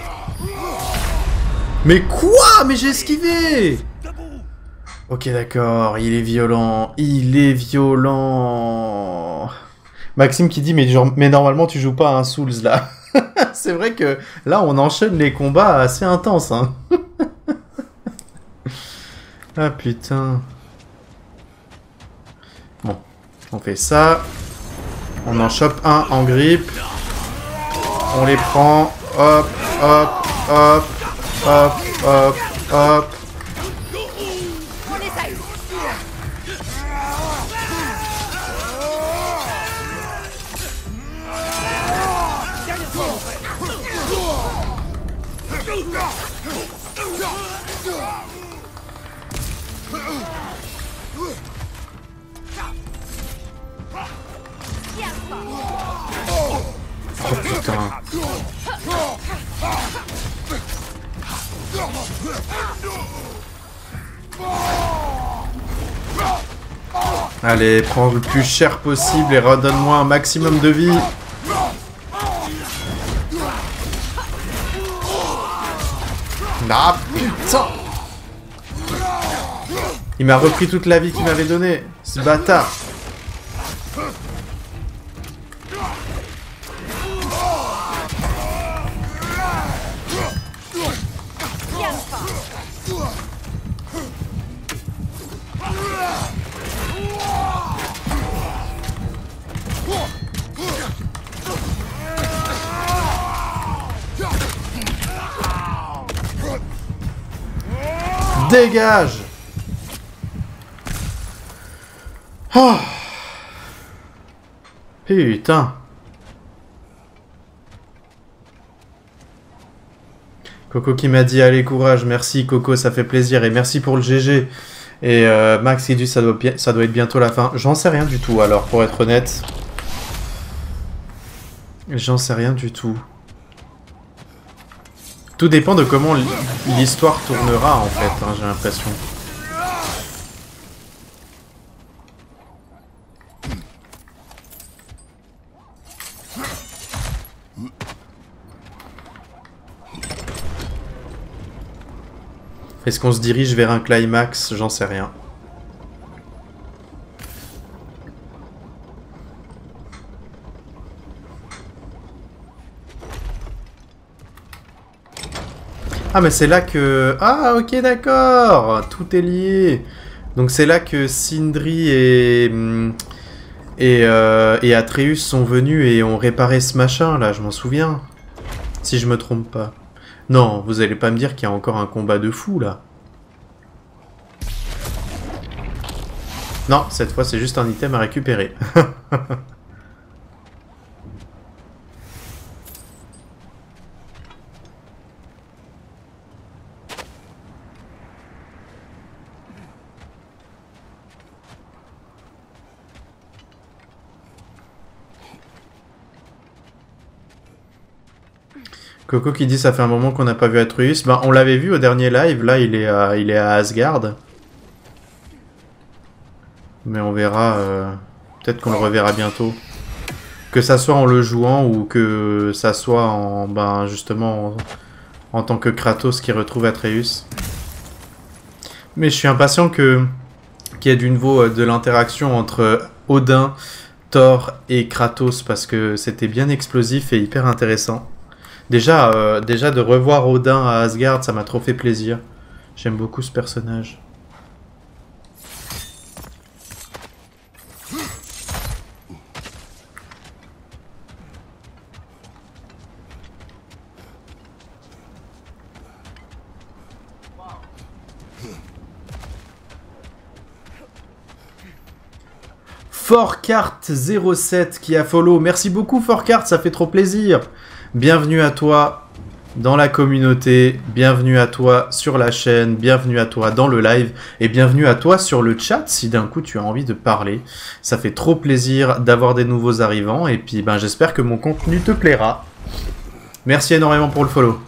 Mais quoi? Mais j'ai esquivé! Ok, d'accord, il est violent, il est violent. Maxime qui dit, mais, genre, mais normalement tu joues pas à un Souls là. C'est vrai que là on enchaîne les combats assez intenses, hein. Ah putain. Bon, on fait ça. On en chope un en grippe. On les prend. Hop, hop, hop, hop, hop, hop. Oh putain. Allez, prends le plus cher possible et redonne-moi un maximum de vie. Ah putain. Il m'a repris toute la vie qu'il m'avait donnée, ce bâtard. Dégage! Oh. Putain! Coco qui m'a dit allez courage, merci Coco, ça fait plaisir et merci pour le G G. Et euh, Max qui dit ça doit, ça doit être bientôt la fin. J'en sais rien du tout alors, pour être honnête. J'en sais rien du tout. Tout dépend de comment l'histoire tournera en fait, hein, j'ai l'impression. Est-ce qu'on se dirige vers un climax? J'en sais rien. Ah mais c'est là que... Ah ok d'accord, tout est lié. Donc c'est là que Sindri et... Et, euh, et Atreus sont venus et ont réparé ce machin là, je m'en souviens. Si je me trompe pas. Non, vous allez pas me dire qu'il y a encore un combat de fou là. Non, cette fois c'est juste un item à récupérer. Coco qui dit ça fait un moment qu'on n'a pas vu Atreus. Ben, on l'avait vu au dernier live, là il est à, il est à Asgard. Mais on verra, euh, peut-être qu'on le reverra bientôt. Que ça soit en le jouant ou que ça soit en, ben, justement en, en tant que Kratos qui retrouve Atreus. Mais je suis impatient que qu'il y ait du nouveau de l'interaction entre Odin, Thor et Kratos parce que c'était bien explosif et hyper intéressant. Déjà, euh, déjà de revoir Odin à Asgard, ça m'a trop fait plaisir. J'aime beaucoup ce personnage. Forcart zéro sept qui a follow. Merci beaucoup Forcart, ça fait trop plaisir. Bienvenue à toi dans la communauté, bienvenue à toi sur la chaîne, bienvenue à toi dans le live et bienvenue à toi sur le chat si d'un coup tu as envie de parler. Ça fait trop plaisir d'avoir des nouveaux arrivants et puis ben, j'espère que mon contenu te plaira. Merci énormément pour le follow.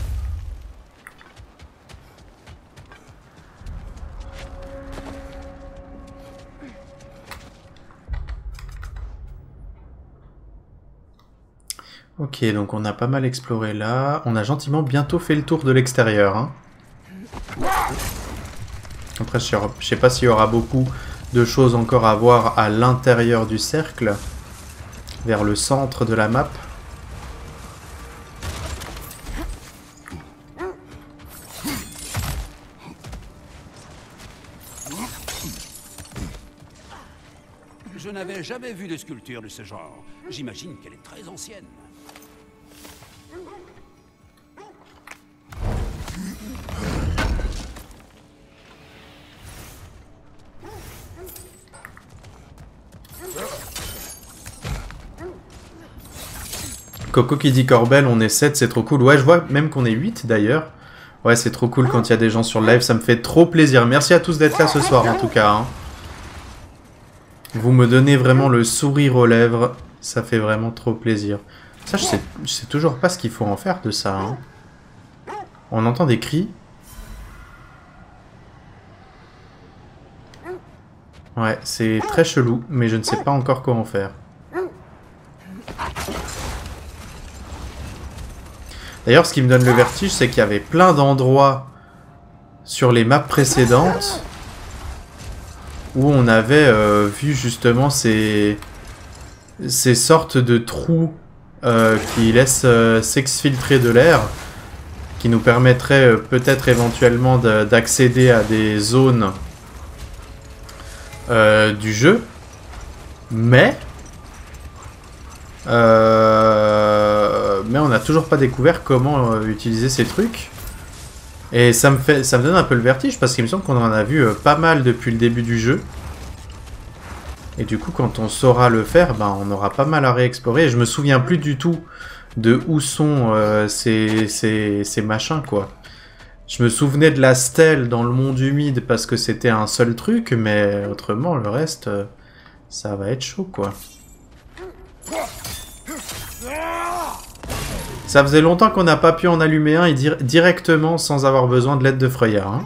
Ok, donc on a pas mal exploré là. On a gentiment bientôt fait le tour de l'extérieur. Hein. Après, je sais pas s'il y aura beaucoup de choses encore à voir à l'intérieur du cercle, vers le centre de la map. Je n'avais jamais vu de sculpture de ce genre. J'imagine qu'elle est très ancienne. Coco qui dit Corbel, on est sept, c'est trop cool. Ouais, je vois même qu'on est huit d'ailleurs. Ouais, c'est trop cool quand il y a des gens sur le live, ça me fait trop plaisir. Merci à tous d'être là ce soir en tout cas. Hein. Vous me donnez vraiment le sourire aux lèvres, ça fait vraiment trop plaisir. Ça, je sais, je sais toujours pas ce qu'il faut en faire de ça. Hein. On entend des cris. Ouais, c'est très chelou, mais je ne sais pas encore quoi en faire. D'ailleurs, ce qui me donne le vertige, c'est qu'il y avait plein d'endroits sur les maps précédentes où on avait euh, vu justement ces, ces sortes de trous euh, qui laissent euh, s'exfiltrer de l'air, qui nous permettraient euh, peut-être éventuellement d'accéder à des zones euh, du jeu, mais... Euh, mais on n'a toujours pas découvert comment euh, utiliser ces trucs. Et ça me, fait, ça me donne un peu le vertige parce qu'il me semble qu'on en a vu euh, pas mal depuis le début du jeu. Et du coup, quand on saura le faire, ben, on aura pas mal à réexplorer. Et je me souviens plus du tout de où sont euh, ces, ces, ces machins, quoi. Je me souvenais de la stèle dans le monde humide parce que c'était un seul truc, mais autrement, le reste, euh, ça va être chaud, quoi. Ça faisait longtemps qu'on n'a pas pu en allumer un et dire directement sans avoir besoin de l'aide de Freya. Hein.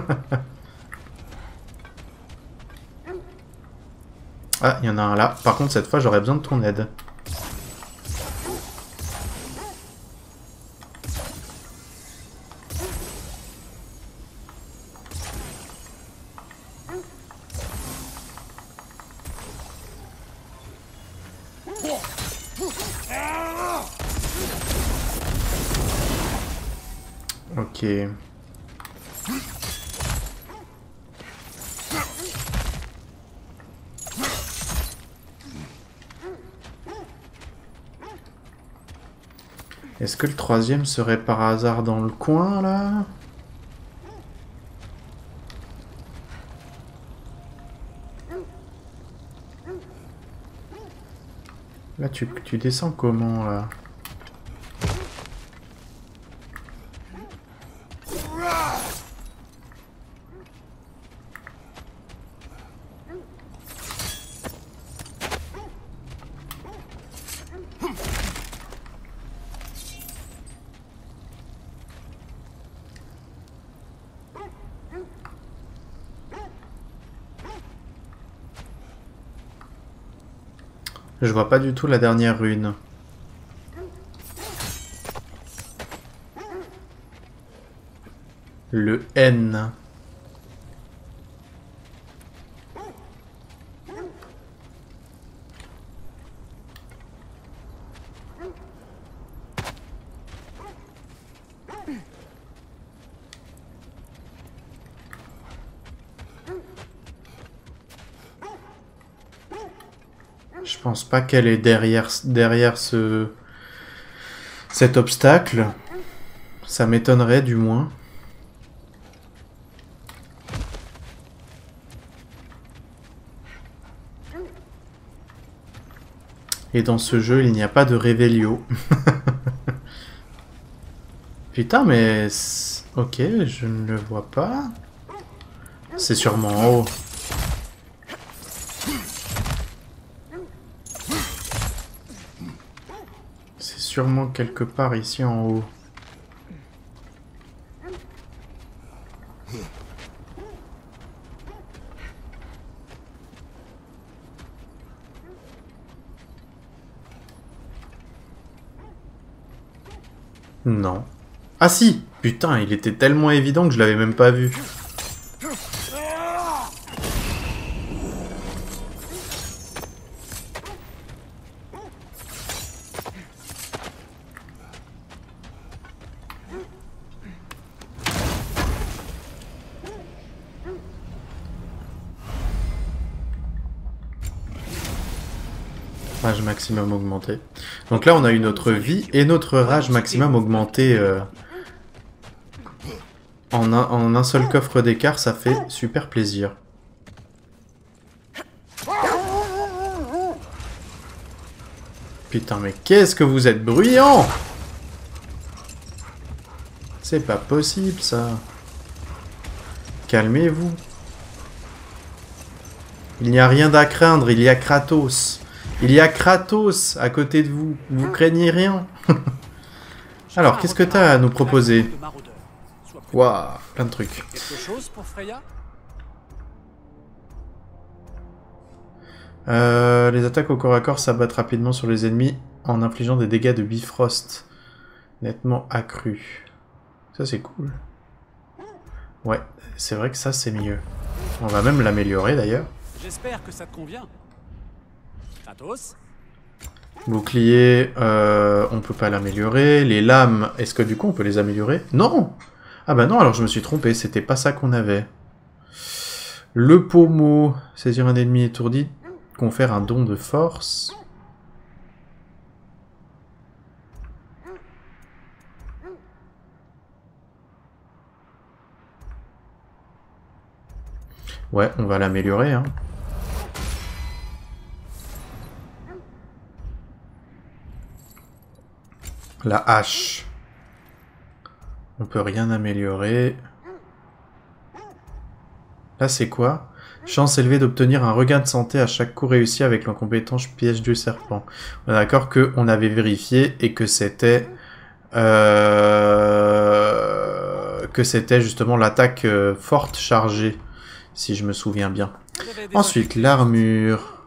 Ah, il y en a un là. Par contre, cette fois, j'aurais besoin de ton aide. Ok. Est-ce que le troisième serait par hasard dans le coin, là? Là, tu, tu descends comment, là? Je vois pas du tout la dernière rune. Le N. Je pense pas qu'elle est derrière, derrière ce, cet obstacle. Ça m'étonnerait du moins. Et dans ce jeu, il n'y a pas de Revelio. Putain, mais... Ok, je ne le vois pas. C'est sûrement en haut. C'est sûrement quelque part ici en haut. Non. Ah si! Putain, il était tellement évident que je l'avais même pas vu. Rage maximum augmenté. Donc là, on a eu notre vie et notre rage maximum augmenté euh, en, un, en un seul coffre d'écart. Ça fait super plaisir. Putain, mais qu'est-ce que vous êtes bruyant! C'est pas possible, ça. Calmez-vous. Il n'y a rien à craindre, il y a Kratos. Il y a Kratos à côté de vous. Vous craignez rien. Alors, qu'est-ce que t'as à nous proposer? Waouh, plein de trucs. Quelque chose pour Freya? Euh, les attaques au corps à corps s'abattent rapidement sur les ennemis en infligeant des dégâts de Bifrost nettement accrus. Ça, c'est cool. Ouais, c'est vrai que ça, c'est mieux. On va même l'améliorer, d'ailleurs. J'espère que ça te convient. Kratos? Bouclier, euh, on peut pas l'améliorer. Les lames, est-ce que du coup on peut les améliorer? Non! Ah bah non, alors je me suis trompé, c'était pas ça qu'on avait. Le pommeau, saisir un ennemi étourdi, confère un don de force. Ouais, on va l'améliorer, hein. La hache. On peut rien améliorer. Là, c'est quoi? Chance élevée d'obtenir un regain de santé à chaque coup réussi avec la compétence piège du serpent. On est d'accord qu'on avait vérifié et que c'était... Euh... que c'était justement l'attaque euh, forte chargée, si je me souviens bien. Ensuite, l'armure.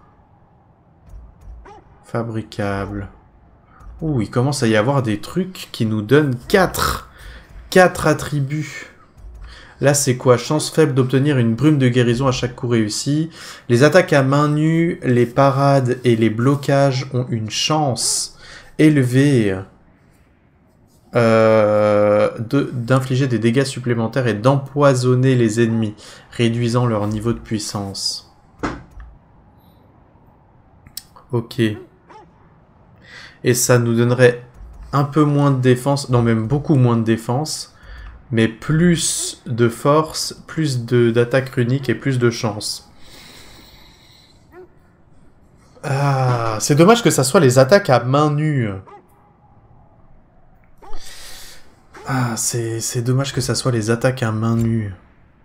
Fabricable. Ouh, il commence à y avoir des trucs qui nous donnent quatre attributs. Là, c'est quoi? Chance faible d'obtenir une brume de guérison à chaque coup réussi. Les attaques à main nue, les parades et les blocages ont une chance élevée euh, d'infliger des dégâts supplémentaires et d'empoisonner les ennemis, réduisant leur niveau de puissance. Ok. Et ça nous donnerait un peu moins de défense, non même beaucoup moins de défense, mais plus de force, plus d'attaque runique et plus de chance. Ah, c'est dommage que ça soit les attaques à main nue. Ah, c'est dommage que ça soit les attaques à main nue.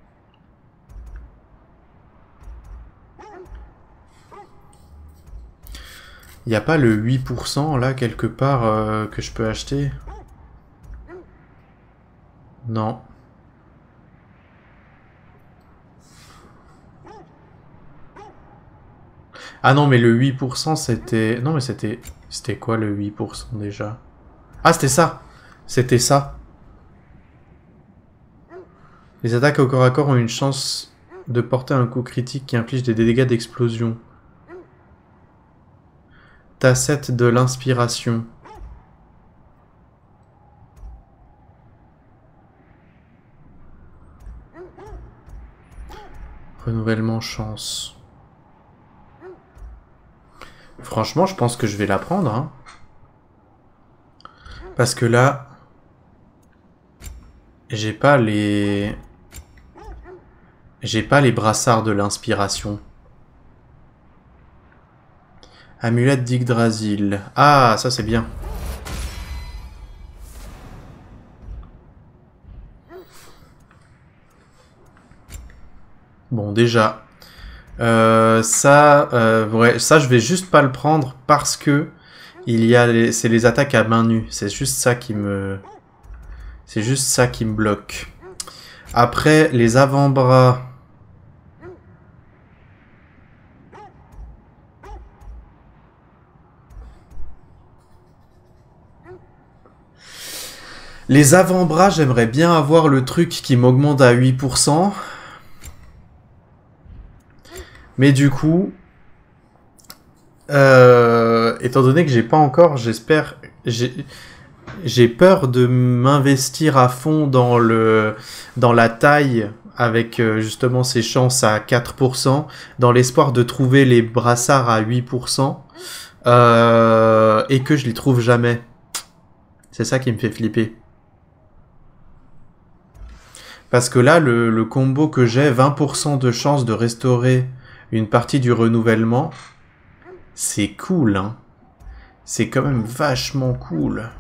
Il n'y a pas le huit pour cent là quelque part euh, que je peux acheter? Non. Ah non, mais le huit pour cent, c'était... Non, mais c'était... C'était quoi, le huit pour cent, déjà? Ah, c'était ça. C'était ça. Les attaques au corps à corps ont une chance de porter un coup critique qui inflige des dégâts d'explosion. Tacette de l'inspiration. Renouvellement chance. Franchement, je pense que je vais la prendre. Hein. Parce que là... J'ai pas les... J'ai pas les brassards de l'inspiration. Amulette d'Yggdrasil. Ah, ça c'est bien. Bon, déjà... Euh, ça, euh, ouais, ça, je vais juste pas le prendre parce que il y a les, c'est les attaques à main nue. C'est juste ça qui me, c'est juste ça qui me bloque. Après, les avant-bras. Les avant-bras, j'aimerais bien avoir le truc qui m'augmente à huit pour cent. Mais du coup, euh, étant donné que j'ai pas encore, j'espère, j'ai peur de m'investir à fond dans le, dans la taille avec euh, justement ces chances à quatre pour cent, dans l'espoir de trouver les brassards à huit pour cent, euh, et que je les trouve jamais. C'est ça qui me fait flipper. Parce que là, le, le combo que j'ai, vingt pour cent de chance de restaurer une partie du renouvellement, c'est cool, hein. C'est quand même vachement cool.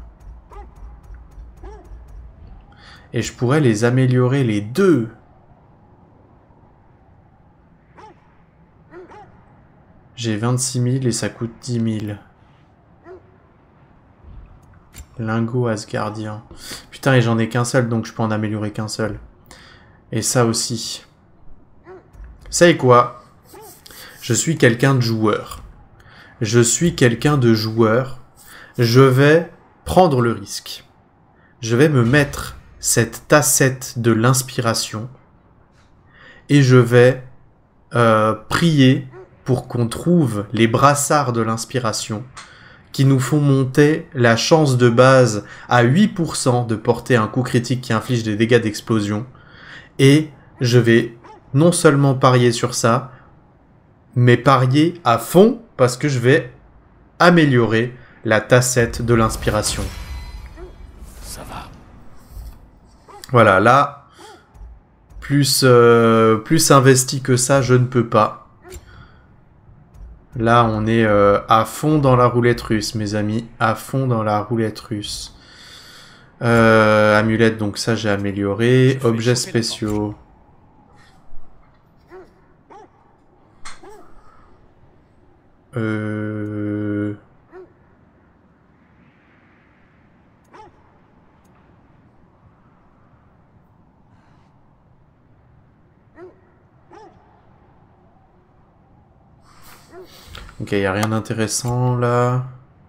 Et je pourrais les améliorer les deux. J'ai vingt-six mille et ça coûte dix mille. Lingot asgardien. Putain, et j'en ai qu'un seul, donc je peux en améliorer qu'un seul. Et ça aussi. Vous savez quoi ? Je suis quelqu'un de joueur. Je suis quelqu'un de joueur. Je vais prendre le risque. Je vais me mettre cette tacette de l'inspiration. Et je vais euh, prier pour qu'on trouve les brassards de l'inspiration qui nous font monter la chance de base à huit pour cent de porter un coup critique qui inflige des dégâts d'explosion. Et je vais non seulement parier sur ça, mais parier à fond parce que je vais améliorer la tacette de l'inspiration. Ça va. Voilà, là, plus, euh, plus investi que ça, je ne peux pas. Là, on est euh, à fond dans la roulette russe, mes amis. À fond dans la roulette russe. Euh, amulette, donc ça, j'ai amélioré. Objets spéciaux. Euh... Ok, il n'y a rien d'intéressant là.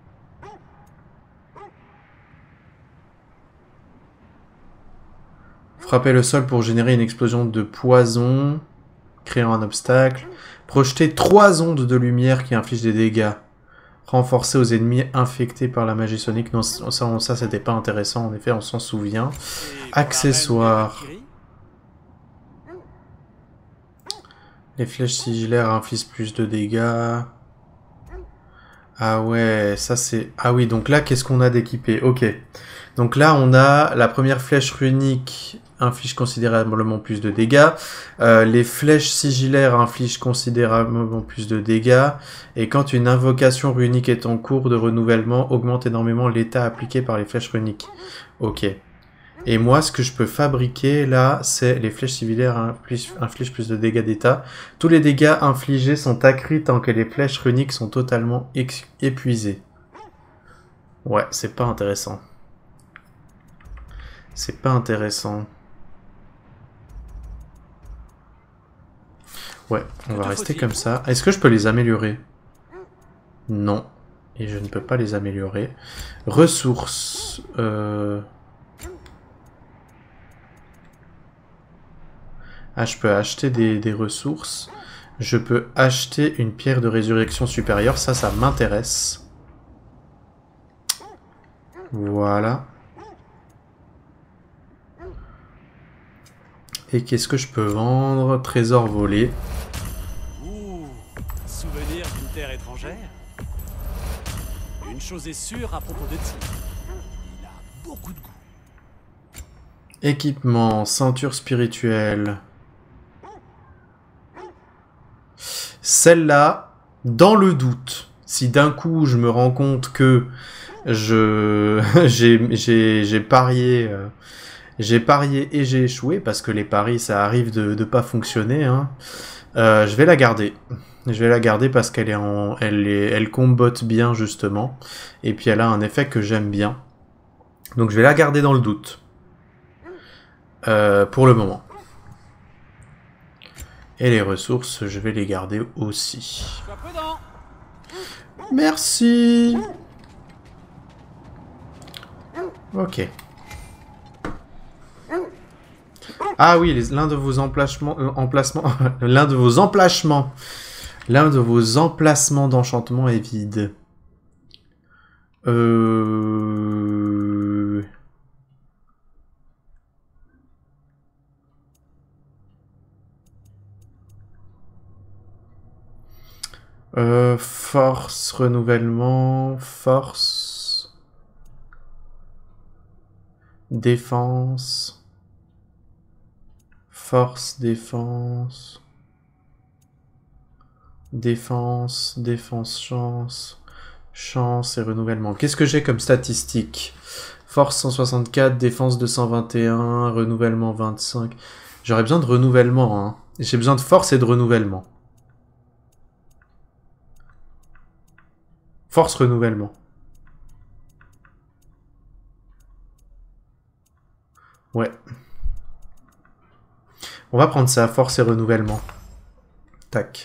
Frapper le sol pour générer une explosion de poison, créant un obstacle. Projeter trois ondes de lumière qui infligent des dégâts. Renforcer aux ennemis infectés par la magie sonique. Non, ça, ça c'était pas intéressant, en effet, on s'en souvient. Accessoires. Les flèches sigillaires infligent plus de dégâts. Ah ouais, ça c'est... Ah oui, donc là, qu'est-ce qu'on a d'équipé? Ok. Donc là, on a la première flèche runique inflige considérablement plus de dégâts. Euh, les flèches sigillaires infligent considérablement plus de dégâts. Et quand une invocation runique est en cours de renouvellement, augmente énormément l'état appliqué par les flèches runiques. Ok. Et moi, ce que je peux fabriquer là, c'est les flèches sigillaires infligent, infligent plus de dégâts d'état. Tous les dégâts infligés sont accrus tant que les flèches runiques sont totalement épuisées. Ouais, c'est pas intéressant. C'est pas intéressant. Ouais, on va rester comme ça. Est-ce que je peux les améliorer? Non. Et je ne peux pas les améliorer. Ressources. Euh... Ah, je peux acheter des, des ressources. Je peux acheter une pierre de résurrection supérieure. Ça, ça m'intéresse. Voilà. Et qu'est-ce que je peux vendre? Trésor volé. Ouh, souvenir d'une terre étrangère. Une chose est sûre à propos de Tyr. Il a beaucoup de goût. Équipement, ceinture spirituelle. Celle-là, dans le doute, si d'un coup je me rends compte que je j'ai j'ai j'ai parié euh, j'ai parié et j'ai échoué, parce que les paris ça arrive de de pas fonctionner, hein, euh, je vais la garder. Je vais la garder parce qu'elle est en elle est elle combotte bien justement, et puis elle a un effet que j'aime bien. Donc je vais la garder dans le doute. Euh, pour le moment. Et les ressources, je vais les garder aussi. Sois prudent. Merci. Ok. Ah oui, les- l'un de vos emplacements, euh, emplacements, l'un de vos emplacements, l'un de vos emplacements d'enchantement est vide. Euh... Euh, force, renouvellement, force, défense, force, défense, défense, défense, chance, chance et renouvellement. Qu'est-ce que j'ai comme statistique? Force cent soixante-quatre, défense deux cent vingt et un, renouvellement vingt-cinq. J'aurais besoin de renouvellement, hein. J'ai besoin de force et de renouvellement. Force, renouvellement. Ouais. On va prendre ça, force et renouvellement. Tac.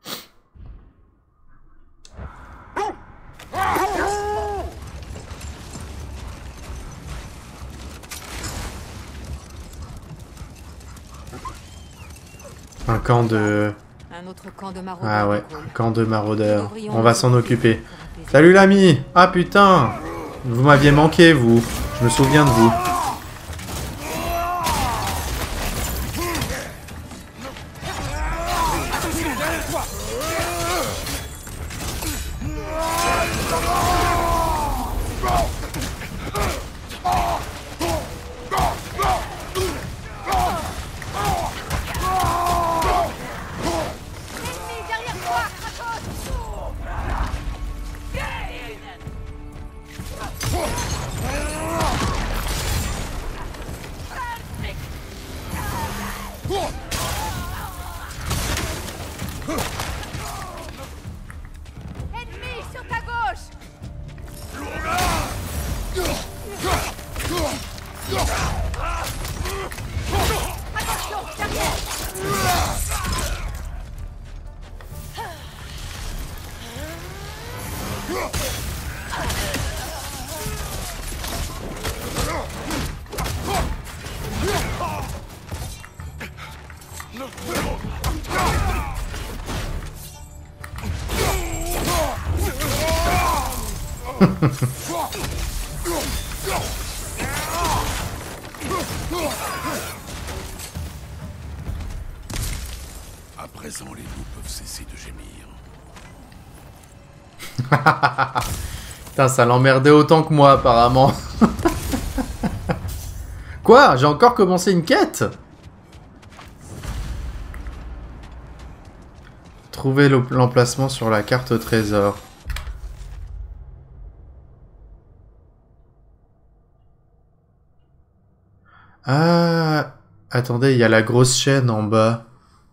Un camp de... Un autre camp de maraudeurs. Ah ouais, de Gaulle. un camp de maraudeurs. Nous devrions On va nous s'en occuper. pour apaiser. Salut l'ami! Ah putain! Vous m'aviez manqué, vous. Je me souviens de vous. Ennemi sur ta gauche! Attention, derrière! À présent, les loups peuvent cesser de gémir. Putain, ça l'emmerdait autant que moi, apparemment. Quoi? J'ai encore commencé une quête? Trouver l'emplacement sur la carte au trésor. Ah... Attendez, il y a la grosse chaîne en bas.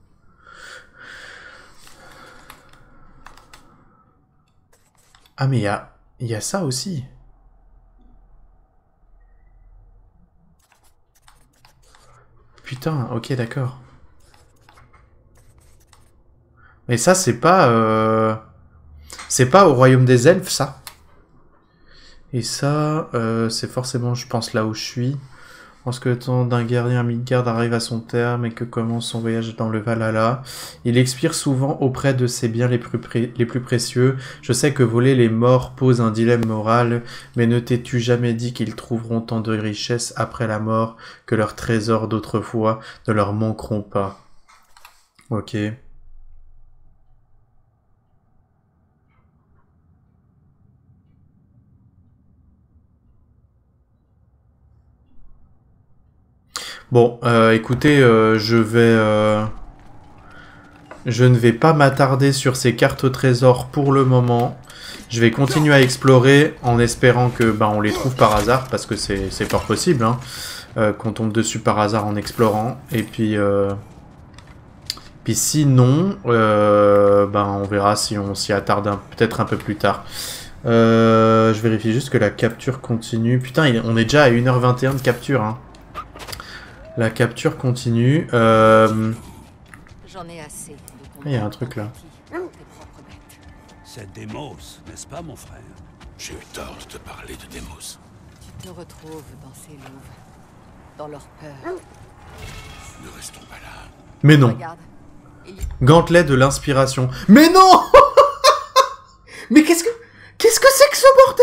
Ah mais il y a... Il y a ça aussi. Putain, ok, d'accord. Mais ça, c'est pas... Euh... C'est pas au royaume des elfes, ça? Et ça, euh, c'est forcément, je pense, là où je suis. Lorsque le temps d'un gardien à Midgard arrive à son terme et que commence son voyage dans le Valhalla, il expire souvent auprès de ses biens les plus, pré les plus précieux. Je sais que voler les morts pose un dilemme moral, mais ne t'es-tu jamais dit qu'ils trouveront tant de richesses après la mort que leurs trésors d'autrefois ne leur manqueront pas? Ok. Bon, euh, écoutez, euh, je vais... Euh... Je ne vais pas m'attarder sur ces cartes au trésor pour le moment. Je vais continuer à explorer en espérant que ben, on les trouve par hasard, parce que c'est fort possible, hein, euh, qu'on tombe dessus par hasard en explorant. Et puis, euh... puis sinon, euh, ben, on verra si on s'y attarde peut-être un peu plus tard. Euh, je vérifie juste que la capture continue. Putain, il, on est déjà à une heure vingt et un de capture, hein. La capture continue. Euh... J'en ai assez. Il y a un truc là. C'est Démos, n'est-ce pas, mon frère? J'ai eu tort de te parler de Démos. Tu te retrouves dans ces louves, dans leur peur. Ne restons pas là. Mais non. Regarde, il... Gantelet de l'inspiration. Mais non. Mais qu'est-ce que... Qu'est-ce que c'est que ce bordel?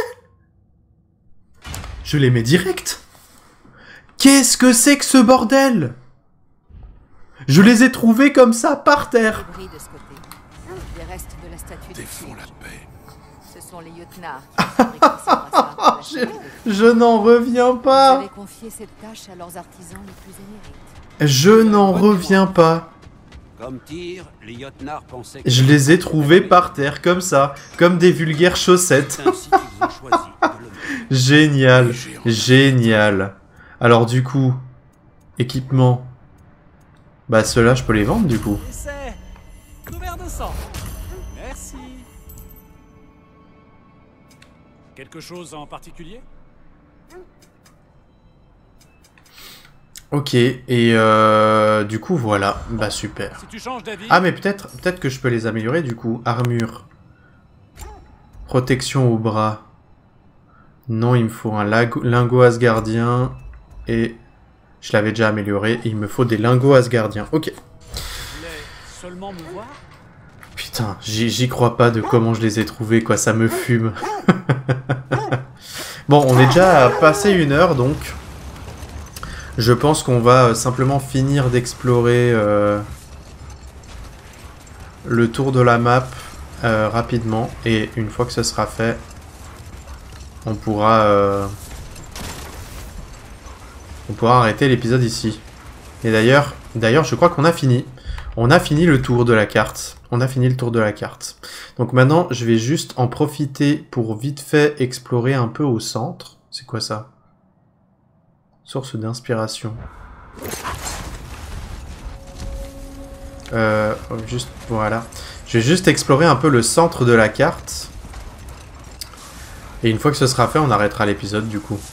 Je les mets direct. Qu'est-ce que c'est que ce bordel? Je les ai trouvés comme ça, par terre. Débris de ce côté. Les restes de la statue de Défends Tyr. la paix. Ce sont les Jötnar qui fabriquent ces brassards pour la Je, cheville de feu. je n'en reviens Vous pas. avez confié cette tâche à leurs artisans les plus émérites. Je n'en reviens pas. Comme Tyr, les Jötnar pensaient que... Je les ai trouvés par terre, comme ça. Comme des vulgaires chaussettes. C'est ainsi qu'ils ont choisi de le faire. Génial. Génial. Alors du coup, équipement. Bah ceux-là, je peux les vendre du coup. Et c'est couvert de sang. Merci. Quelque chose en particulier? Ok, et euh, du coup voilà, bah super. Si tu changes d'avis... Ah mais peut-être peut-être que je peux les améliorer du coup. Armure. Protection au bras. Non, il me faut un lingot asgardien. Et je l'avais déjà amélioré. Il me faut des lingots asgardiens. Ok. Tu voulais seulement me voir? Putain, j'y crois pas de comment je les ai trouvés, quoi. Ça me fume. Bon, on est déjà passé une heure, donc... Je pense qu'on va simplement finir d'explorer euh, le tour de la map euh, rapidement. Et une fois que ce sera fait, on pourra... Euh, on pourra arrêter l'épisode ici. Et d'ailleurs, d'ailleurs, je crois qu'on a fini. On a fini le tour de la carte. On a fini le tour de la carte. Donc maintenant, je vais juste en profiter pour vite fait explorer un peu au centre. C'est quoi ça? Source d'inspiration. Euh, juste, voilà. Je vais juste explorer un peu le centre de la carte. Et une fois que ce sera fait, on arrêtera l'épisode du coup.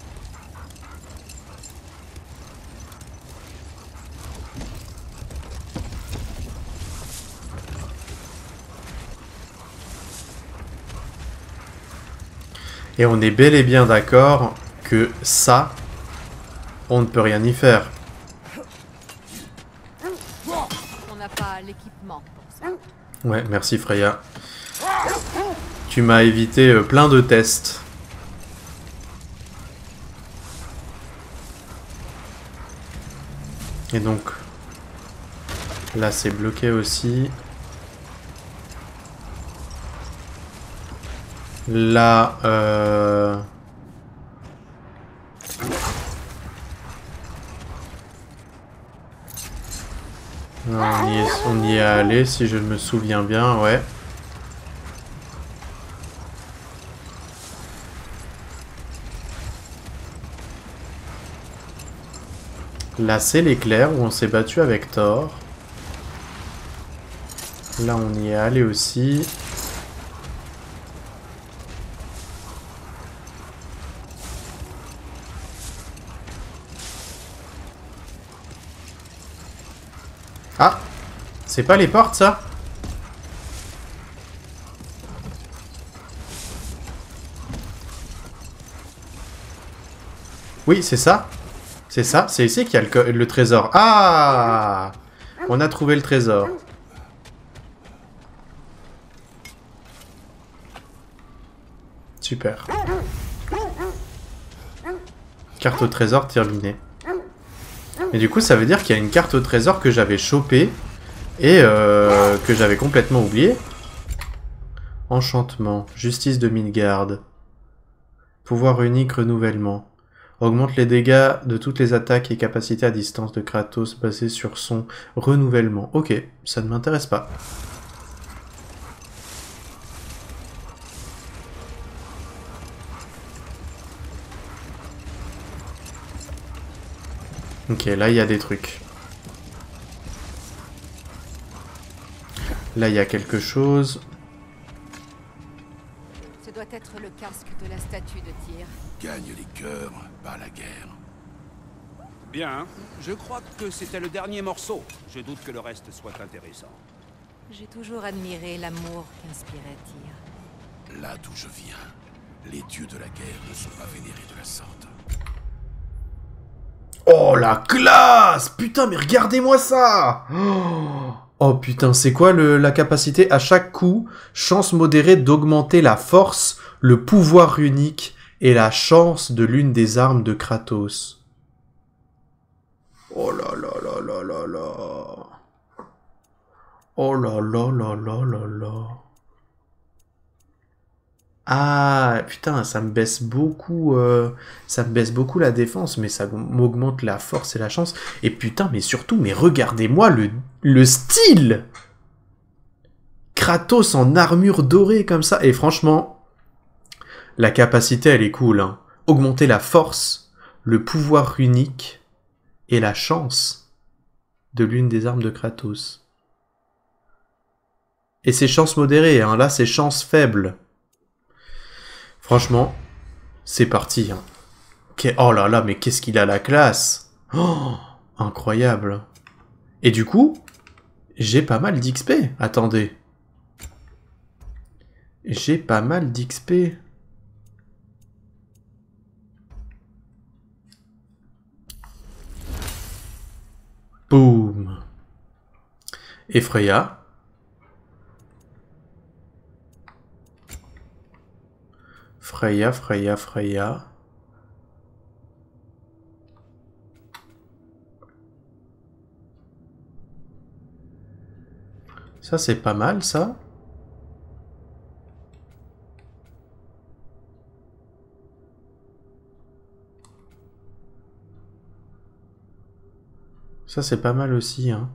Et on est bel et bien d'accord que ça, on ne peut rien y faire. On n'a pas l'équipement pour ça. Ouais, merci Freya. Tu m'as évité euh, plein de tests. Et donc, là c'est bloqué aussi. Là, euh... on y est, on y est allé, si je me souviens bien, ouais. Là, c'est l'éclair où on s'est battu avec Thor. Là, on y est allé aussi. Ah! C'est pas les portes, ça? Oui, c'est ça. C'est ça. C'est ici qu'il y a le, le trésor. Ah! On a trouvé le trésor. Super. Carte au trésor terminée. Et du coup, ça veut dire qu'il y a une carte au trésor que j'avais chopée et euh, que j'avais complètement oubliée. Enchantement. Justice de Midgard. Pouvoir unique renouvellement. Augmente les dégâts de toutes les attaques et capacités à distance de Kratos basées sur son renouvellement. Ok, ça ne m'intéresse pas. Ok, là il y a des trucs. Là il y a quelque chose. Ce doit être le casque de la statue de Tyr. Gagne les cœurs, pas la guerre. Bien, je crois que c'était le dernier morceau. Je doute que le reste soit intéressant. J'ai toujours admiré l'amour qu'inspirait Tyr. Là d'où je viens, les dieux de la guerre ne sont pas vénérés de la sorte. Oh la classe! Putain, mais regardez-moi ça! Oh putain, c'est quoi le, la capacité à chaque coup? Chance modérée d'augmenter la force, le pouvoir unique et la chance de l'une des armes de Kratos. Oh là là là là là là. Oh là là là là là là. Ah, putain, ça me baisse beaucoup, euh, ça me baisse beaucoup la défense, mais ça m'augmente la force et la chance. Et putain, mais surtout, mais regardez-moi le, le style! Kratos en armure dorée comme ça. Et franchement, la capacité, elle est cool, hein. Augmenter la force, le pouvoir unique et la chance de l'une des armes de Kratos. Et c'est chance modérée, hein. Là, c'est chance faible. Franchement, c'est parti. Hein. Oh là là, mais qu'est-ce qu'il a la classe! Oh, incroyable. Et du coup, j'ai pas mal d'X P. Attendez. J'ai pas mal d'X P. Boum. Et Freya. Freya, Freya, Freya. Ça, c'est pas mal, ça. Ça, c'est pas mal aussi, hein.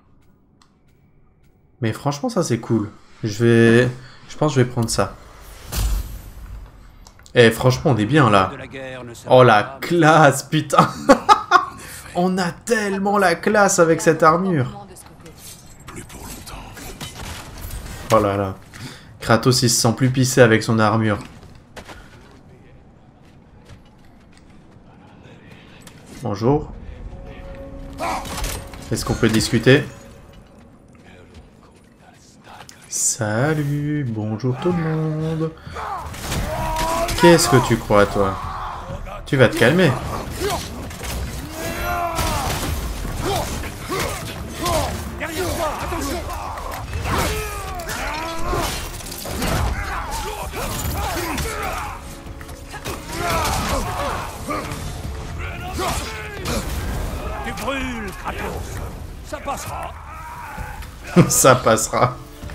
Mais franchement, ça, c'est cool. Je vais... Je pense que je vais prendre ça. Eh, franchement, on est bien, là. Oh, la classe, putain. On a tellement la classe avec cette armure. Plus pour longtemps. Oh là là. Kratos, il se sent plus pissé avec son armure. Bonjour. Est-ce qu'on peut discuter? Salut, bonjour tout le monde. Qu'est-ce que tu crois, toi? Tu vas te calmer. Tu brûles, Kratos. Ça passera. Ça passera.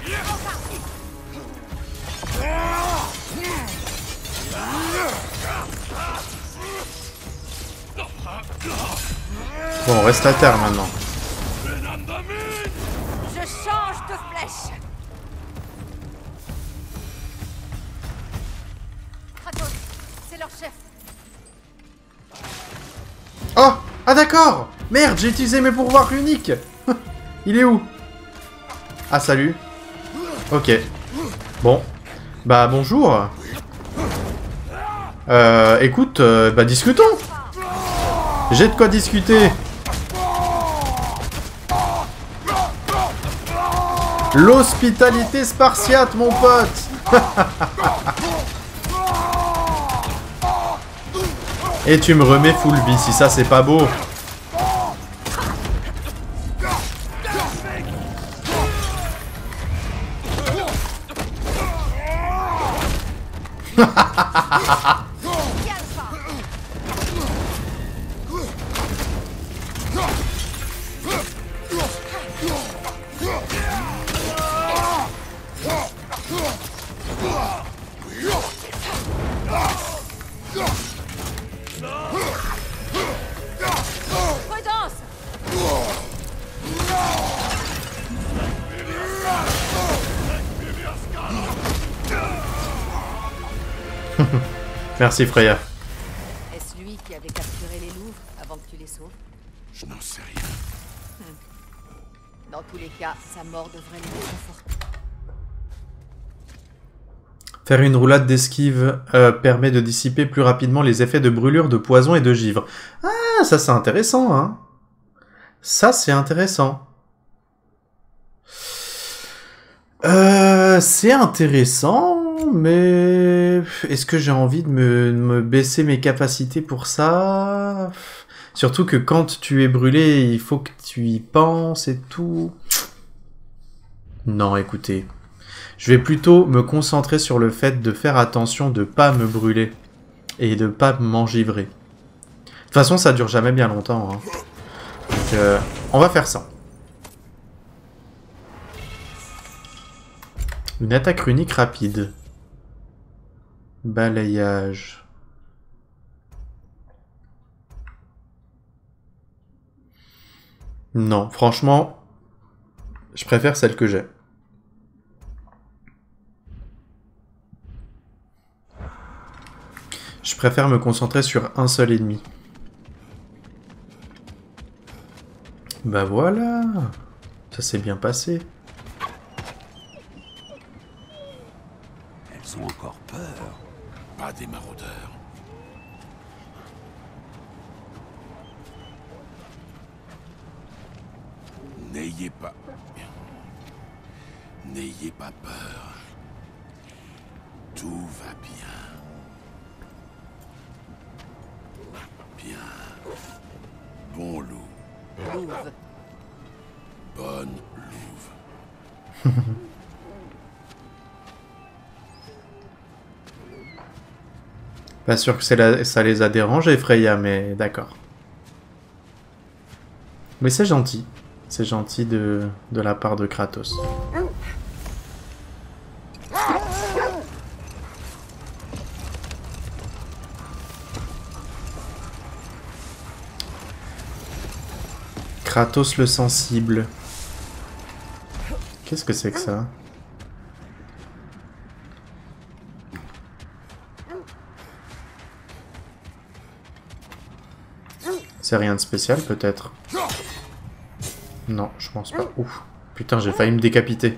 Bon, on reste à terre maintenant. Je change de flèche. Kratos, c'est leur chef. Oh! Ah d'accord! Merde, j'ai utilisé mes pouvoirs uniques. Il est où? Ah, salut. Ok. Bon. Bah, bonjour. Euh, écoute, euh, bah, discutons. J'ai de quoi discuter. L'hospitalité spartiate, mon pote. Et tu me remets full vie, si ça c'est pas beau. Merci Freya. Est-ce lui qui avait capturé les loups avant que tu les sauves? Je n'en sais rien. Dans tous les cas, sa mort devrait les réconforter. Faire une roulade d'esquive euh, permet de dissiper plus rapidement les effets de brûlure, de poison et de givre. Ah, ça c'est intéressant, hein. Ça c'est intéressant. Euh, c'est intéressant, mais est-ce que j'ai envie de me, de me baisser mes capacités pour ça? Surtout que quand tu es brûlé, il faut que tu y penses et tout. Non, écoutez. Je vais plutôt me concentrer sur le fait de faire attention de pas me brûler. Et de pas m'engivrer. De toute façon, ça dure jamais bien longtemps. Hein. Donc, euh, on va faire ça. Une attaque runique rapide. Balayage. Non, franchement, je préfère celle que j'ai. Je préfère me concentrer sur un seul ennemi. Bah voilà, ça s'est bien passé. Elles ont encore peur. Pas des maraudeurs. N'ayez pas... N'ayez pas peur. Tout va bien. Bien. Bon loup. Louve. Bonne louve. Pas sûr que la... ça les a dérangés, Freya, mais d'accord. Mais c'est gentil. C'est gentil de... de la part de Kratos. Kratos le sensible. Qu'est-ce que c'est que ça? C'est rien de spécial, peut-être? Non, je pense pas. Ouf. Putain, j'ai failli me décapiter.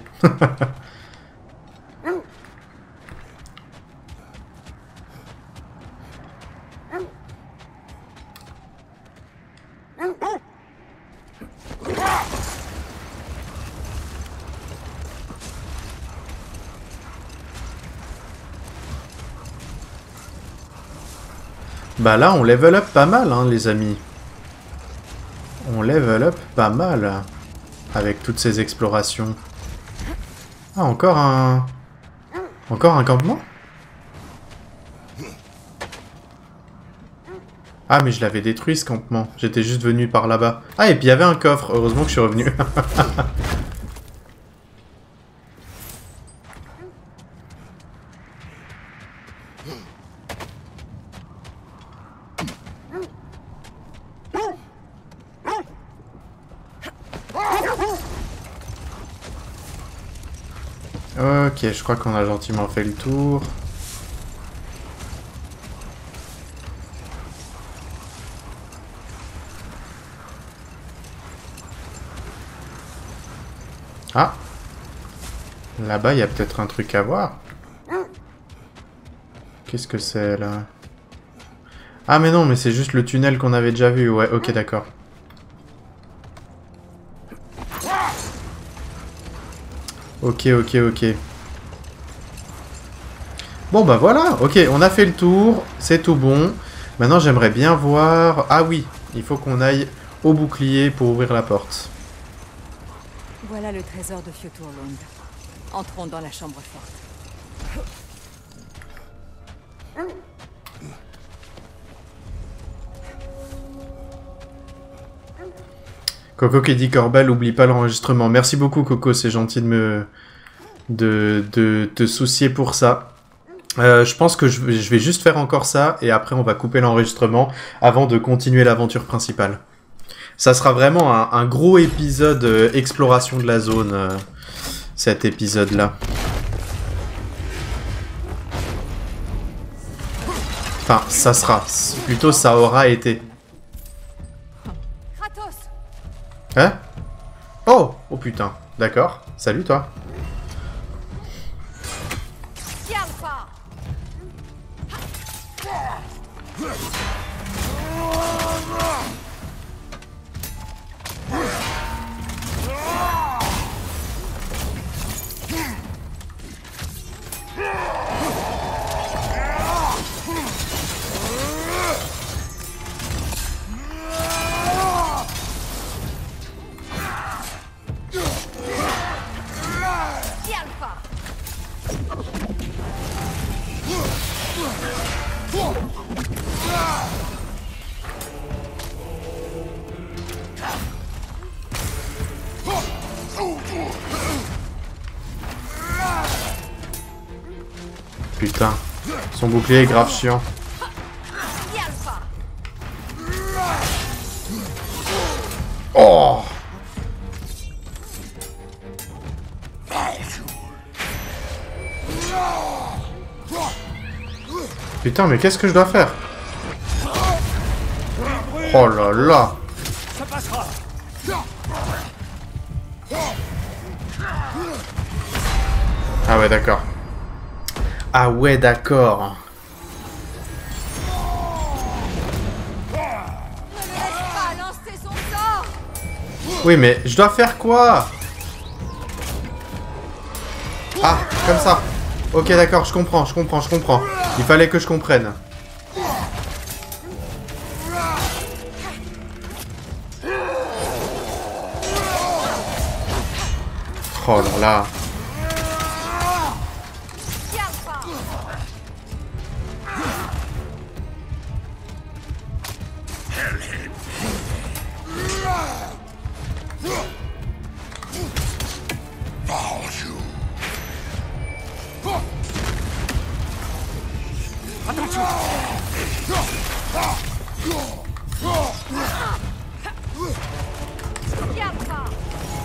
Bah là, on level up pas mal, hein, les amis. On level up pas mal. Avec toutes ces explorations. Ah, encore un... Encore un campement? Ah, mais je l'avais détruit, ce campement. J'étais juste venu par là-bas. Ah, et puis il y avait un coffre. Heureusement que je suis revenu. Ok, je crois qu'on a gentiment fait le tour. Ah, là-bas, il y a peut-être un truc à voir. Qu'est-ce que c'est, là? Ah, mais non, mais c'est juste le tunnel qu'on avait déjà vu. Ouais, ok, d'accord. Ok, ok, ok. Bon, bah voilà. Ok, on a fait le tour. C'est tout bon. Maintenant, j'aimerais bien voir... Ah oui, il faut qu'on aille au bouclier pour ouvrir la porte. Voilà le trésor de Fjoturlund. Entrons dans la chambre forte. Coco qui dit Corbel, oublie pas l'enregistrement. Merci beaucoup Coco, c'est gentil de me de, de te soucier pour ça. Euh, je pense que je, je vais juste faire encore ça et après on va couper l'enregistrement avant de continuer l'aventure principale. Ça sera vraiment un, un gros épisode euh, exploration de la zone, euh, cet épisode-là. Enfin, ça sera. Plutôt, ça aura été. Kratos. Hein? Oh! Oh putain. D'accord. Salut, toi. Jalfa. Jalfa. Putain. Son bouclier est grave chiant. Jalfa. Oh! Putain, mais qu'est-ce que je dois faire? Oh là là! Ça passera. Ah ouais, d'accord. Ah ouais, d'accord. Ne le laisse pas lancer son sort. Oui, mais je dois faire quoi? Ah, comme ça. Ok, d'accord, je comprends, je comprends, je comprends. Il fallait que je comprenne. Oh là là. Jalfa. Jalfa.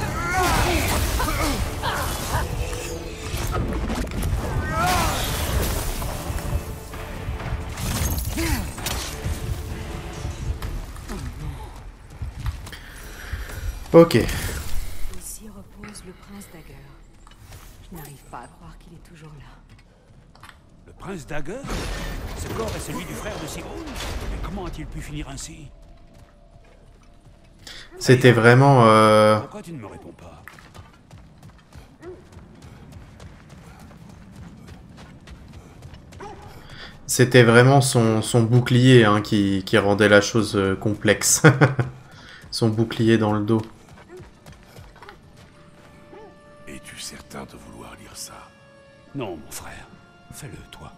Ok. Ici repose le prince Dagger. Je n'arrive pas à croire qu'il est toujours là. Le prince Dagger? Ce corps est celui du frère de Sigrun. Mais comment a-t-il pu finir ainsi? C'était vraiment... Euh... Pourquoi tu ne me réponds pas? C'était vraiment son, son bouclier hein, qui, qui rendait la chose euh, complexe. Son bouclier dans le dos. Es-tu certain de vouloir lire ça? Non, mon frère. Fais-le, toi.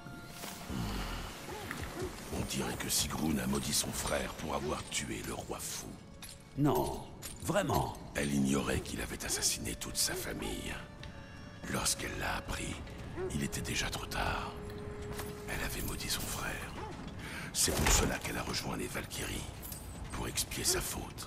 On dirait que Sigrun a maudit son frère pour avoir tué le roi fou. Non, vraiment. Elle ignorait qu'il avait assassiné toute sa famille. Lorsqu'elle l'a appris, il était déjà trop tard. Elle avait maudit son frère. C'est pour cela qu'elle a rejoint les Valkyries, pour expier sa faute.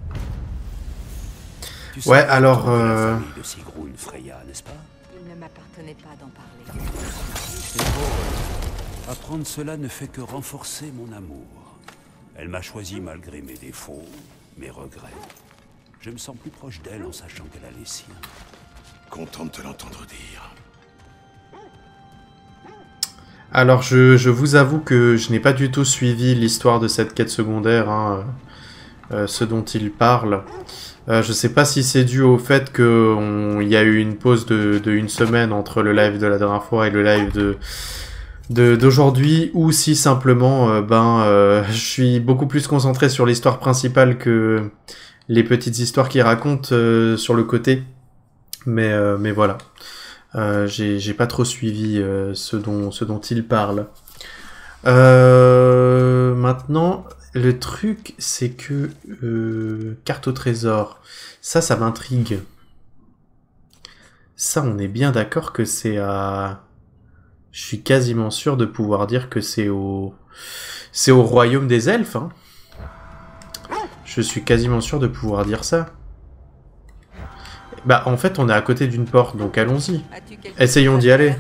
Tu sais Ouais, que alors, tu es la euh, famille de Sigrun Freya, n'est-ce pas? Il ne m'appartenait pas d'en parler. C'est beau. Apprendre cela ne fait que renforcer mon amour. Elle m'a choisi malgré mes défauts, mes regrets. Je me sens plus proche d'elle en sachant qu'elle a les siens. Content de te l'entendre dire. Alors, je, je vous avoue que je n'ai pas du tout suivi l'histoire de cette quête secondaire, hein, euh, ce dont il parle. Euh, je sais pas si c'est dû au fait qu'il y a eu une pause de, de une semaine entre le live de la dernière fois et le live de de d'aujourd'hui, ou si simplement, euh, ben, euh, je suis beaucoup plus concentré sur l'histoire principale que les petites histoires qu'il raconte euh, sur le côté. Mais, euh, mais voilà. Euh, j'ai, j'ai pas trop suivi euh, ce dont, ce dont il parle. Euh, maintenant, le truc, c'est que euh, carte au trésor, ça, ça m'intrigue. Ça, on est bien d'accord que c'est à... Je suis quasiment sûr de pouvoir dire que c'est au... C'est au royaume des elfes, hein. Je suis quasiment sûr de pouvoir dire ça. Bah, en fait, on est à côté d'une porte, donc allons-y. Essayons d'y aller.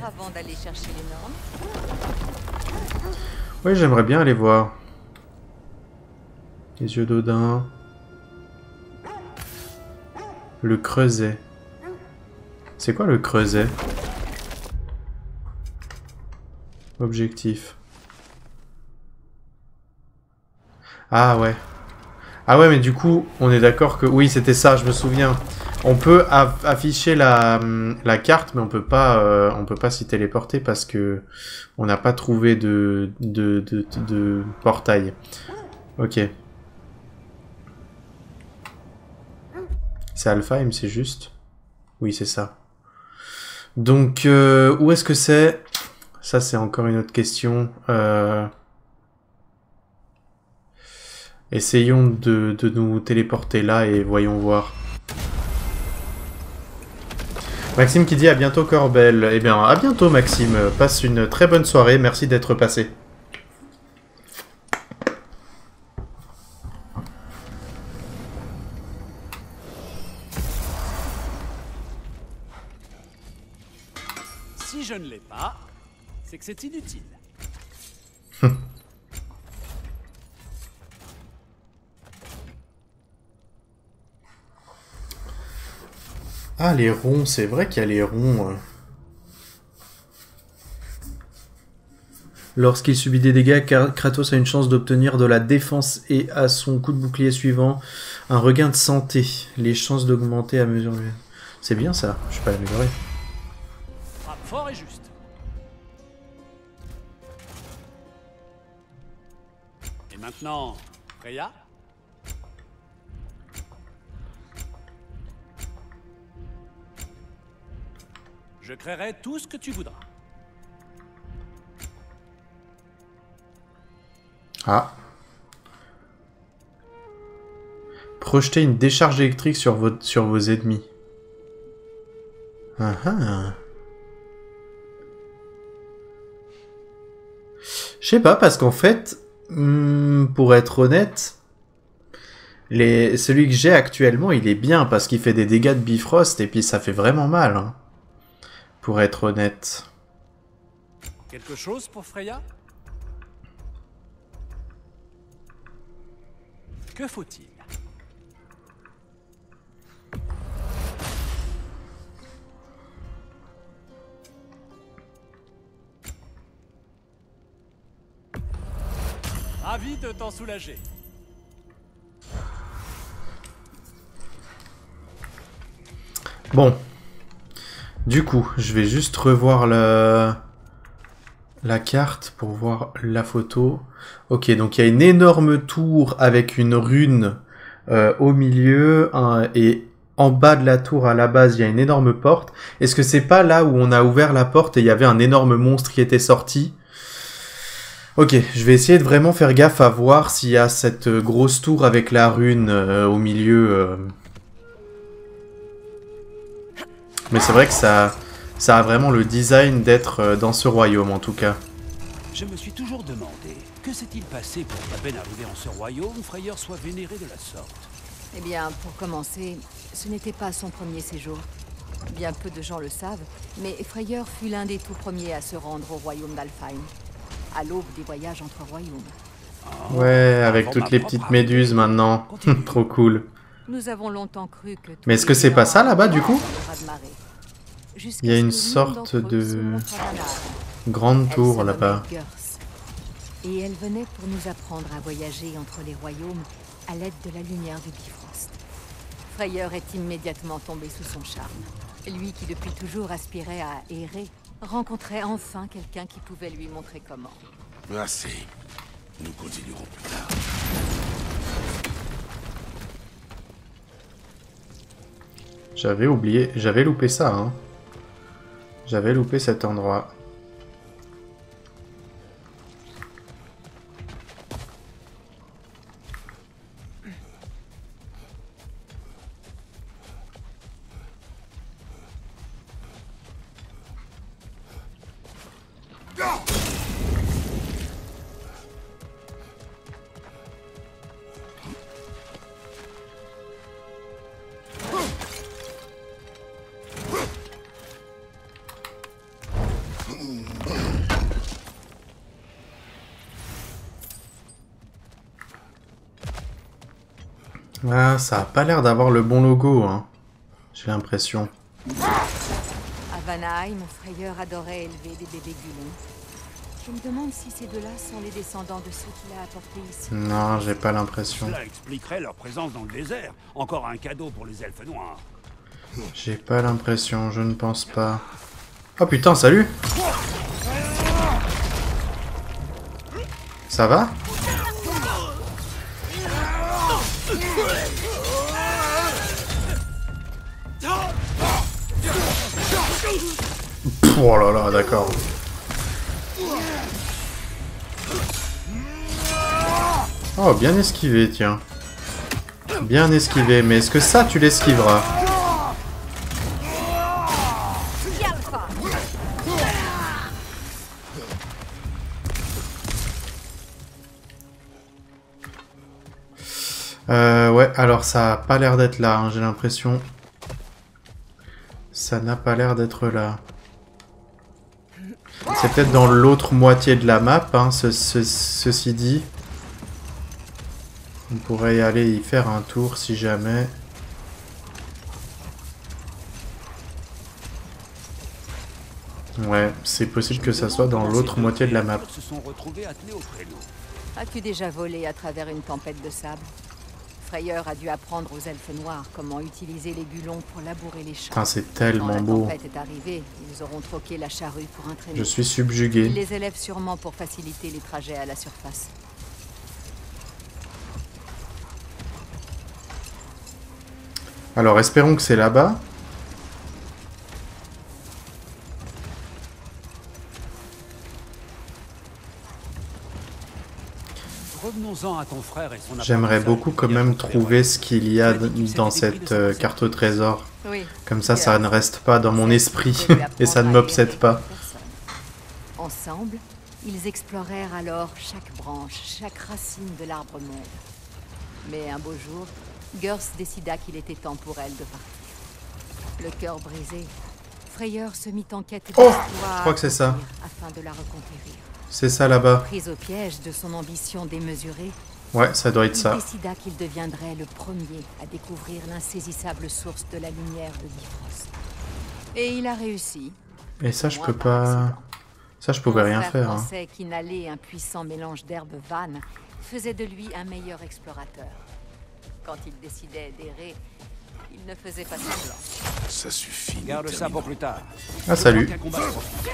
Oui, j'aimerais bien aller voir. Les yeux d'Odin. Le creuset. C'est quoi le creuset? Objectif. Ah ouais. Ah ouais, mais du coup, on est d'accord que... Oui, c'était ça, je me souviens. On peut aff afficher la, la carte, mais on peut pas, euh, on peut pas s'y téléporter parce que on n'a pas trouvé de, de, de, de, de portail. Ok. C'est Alfheim, c'est juste? Oui, c'est ça. Donc, euh, où est-ce que c'est? Ça, c'est encore une autre question. Euh... Essayons de, de nous téléporter là et voyons voir. Maxime qui dit à bientôt Corbel. Eh bien, à bientôt Maxime. Passe une très bonne soirée. Merci d'être passé. Si je ne l'ai pas, c'est que c'est inutile. Ah, les ronds, c'est vrai qu'il y a les ronds. Hein. Lorsqu'il subit des dégâts, Kratos a une chance d'obtenir de la défense et à son coup de bouclier suivant, un regain de santé. Les chances d'augmenter à mesure... C'est bien ça, je peux l'améliorer. Frappe fort et juste. Et maintenant, Freya ? Je créerai tout ce que tu voudras. Ah. Projeter une décharge électrique sur vos, sur vos ennemis. Ah ah. Je sais pas, parce qu'en fait, hmm, pour être honnête, les, celui que j'ai actuellement, il est bien, parce qu'il fait des dégâts de Bifrost, et puis ça fait vraiment mal, hein. Pour être honnête. Quelque chose pour Freya? Que faut-il? Ravi de t'en soulager. Bon. Du coup, je vais juste revoir la... la carte pour voir la photo. Ok, donc il y a une énorme tour avec une rune euh, au milieu hein, et en bas de la tour à la base il y a une énorme porte. Est-ce que c'est pas là où on a ouvert la porte et il y avait un énorme monstre qui était sorti? Ok, je vais essayer de vraiment faire gaffe à voir s'il y a cette grosse tour avec la rune euh, au milieu. Euh... Mais c'est vrai que ça, ça a vraiment le design d'être euh, dans ce royaume en tout cas. Je me suis toujours demandé, que s'est-il passé pour qu'à peine arrivé en ce royaume, Freyr soit vénéré de la sorte? Eh bien, pour commencer, ce n'était pas son premier séjour. Bien peu de gens le savent, mais Freyr fut l'un des tout premiers à se rendre au royaume d'Alfheim, à l'aube des voyages entre royaumes. Oh, ouais, avec toutes les petites méduses maintenant. Trop cool. Nous avons longtemps cru que... Mais est-ce que c'est pas ça là-bas du coup? Il y a une sorte de grande tour là-bas. Et elle venait pour nous apprendre à voyager entre les royaumes à l'aide de la lumière du Bifrost. Freyr est immédiatement tombé sous son charme. Lui qui depuis toujours aspirait à errer rencontrait enfin quelqu'un qui pouvait lui montrer comment. Assez. Nous continuerons plus tard. J'avais oublié, j'avais loupé ça, hein. J'avais loupé cet endroit. Ah, ça a pas l'air d'avoir le bon logo, hein. J'ai l'impression. À Vanaheim, Freyr adorait élever des bébés gulons. Je me demande si ces deux-là sont les descendants de ceux qu'il a apportés ici. Non, j'ai pas l'impression. Cela expliquerait leur présence dans le désert. Encore un cadeau pour les elfes noirs. J'ai pas l'impression, je ne pense pas. Oh putain, salut! Ça va? Pff, oh là là, d'accord. Oh, bien esquivé, tiens. Bien esquivé, mais est-ce que ça, tu l'esquiveras? Euh, ouais, alors ça a pas l'air d'être là, hein, j'ai l'impression. Ça n'a pas l'air d'être là. C'est peut-être dans l'autre moitié de la map, hein, ce, ce, ceci dit. On pourrait y aller y faire un tour si jamais. Ouais, c'est possible que ça soit dans l'autre moitié de la map. As-tu déjà volé à travers une tempête de sable? Freyr a dû apprendre aux elfes noirs comment utiliser les gulons pour labourer les champs. Putain, c'est tellement Quand beau. la tempête est arrivée, ils auront troqué la charrue pour un traîneau. Je suis subjugué. Ils les élèvent sûrement pour faciliter les trajets à la surface. Alors, espérons que c'est là-bas. Revenons-en à ton frère et son J'aimerais apprentissage beaucoup de quand manière même contre les trouver rois. ce qu'il y a Tu as dit qu'il dans s'était cette pris de euh, son carte au trésor. Oui. Comme ça, ça ne reste pas dans mon esprit et ça ne m'obsède pas. Ensemble, ils explorèrent alors chaque branche, chaque racine de l'arbre monde. Mais un beau jour, Gurs décida qu'il était temps pour elle de partir. Le cœur brisé, Freyr se mit en quête Oh, d'exploits je crois que c'est ça. à accomplir afin de la reconquérir. C'est ça là-bas. Pris au piège de son ambition démesurée, Ouais, ça doit être il ça. décida qu'il deviendrait le premier à découvrir l'insaisissable source de la lumière de Bifrost. Et il a réussi. Et ça, je Moins peux par pas... accident. Ça, je pouvais Mon rien frère faire. Hein. pensait qu'inhaler un puissant mélange d'herbes vannes faisait de lui un meilleur explorateur. Quand il décidait d'errer, il ne faisait pas semblant. Ça suffit. nous Garde ça terminons. pour plus tard. Ah, salut. Aucun combat se profite.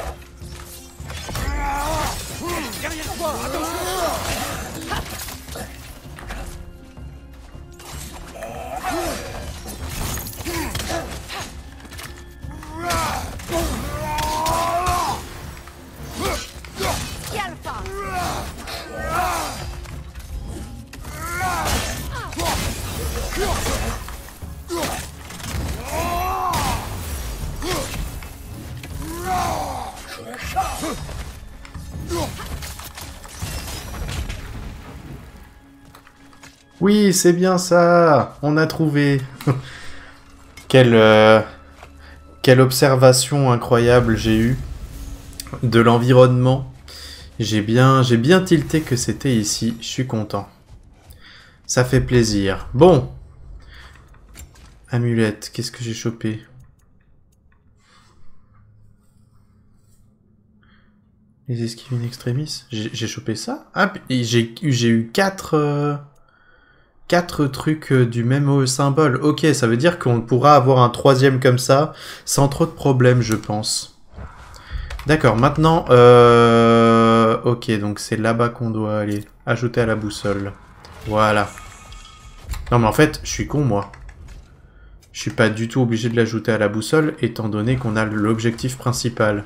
Oui, c'est bien ça. On a trouvé. Quelle, euh, quelle observation incroyable j'ai eue de l'environnement. J'ai bien, j'ai bien tilté que c'était ici. Je suis content. Ça fait plaisir. Bon. Amulette, qu'est-ce que j'ai chopé? Les esquives in extremis. J'ai chopé ça? Ah, j'ai eu quatre... Euh... Quatre trucs du même symbole. Ok, ça veut dire qu'on pourra avoir un troisième comme ça, sans trop de problèmes, je pense. D'accord, maintenant... Euh... Ok, donc c'est là-bas qu'on doit aller. Ajouter à la boussole. Voilà. Non mais en fait, je suis con moi. Je suis pas du tout obligé de l'ajouter à la boussole, étant donné qu'on a l'objectif principal.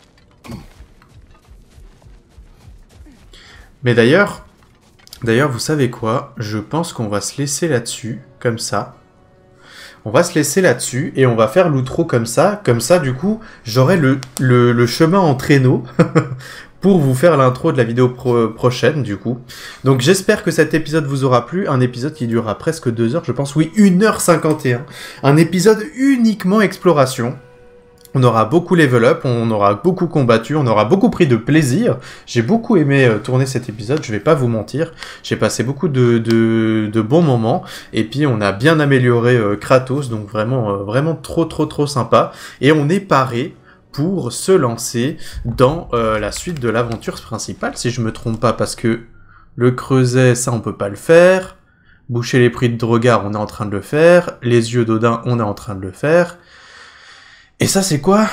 Mais d'ailleurs... D'ailleurs, vous savez quoi? Je pense qu'on va se laisser là-dessus, comme ça. On va se laisser là-dessus, et on va faire l'outro comme ça. Comme ça, du coup, j'aurai le, le, le chemin en traîneau pour vous faire l'intro de la vidéo pro prochaine, du coup. Donc, j'espère que cet épisode vous aura plu. Un épisode qui durera presque deux heures, je pense. Oui, une heure cinquante et un. Un épisode uniquement exploration. On aura beaucoup level up, on aura beaucoup combattu, on aura beaucoup pris de plaisir. J'ai beaucoup aimé euh, tourner cet épisode, je vais pas vous mentir. J'ai passé beaucoup de, de, de bons moments. Et puis on a bien amélioré euh, Kratos, donc vraiment, euh, vraiment trop trop trop sympa. Et on est paré pour se lancer dans euh, la suite de l'aventure principale, si je me trompe pas, parce que le creuset, ça on peut pas le faire. Boucher les prix de Drogar, on est en train de le faire. Les yeux d'Odin, on est en train de le faire. Et ça, c'est quoi?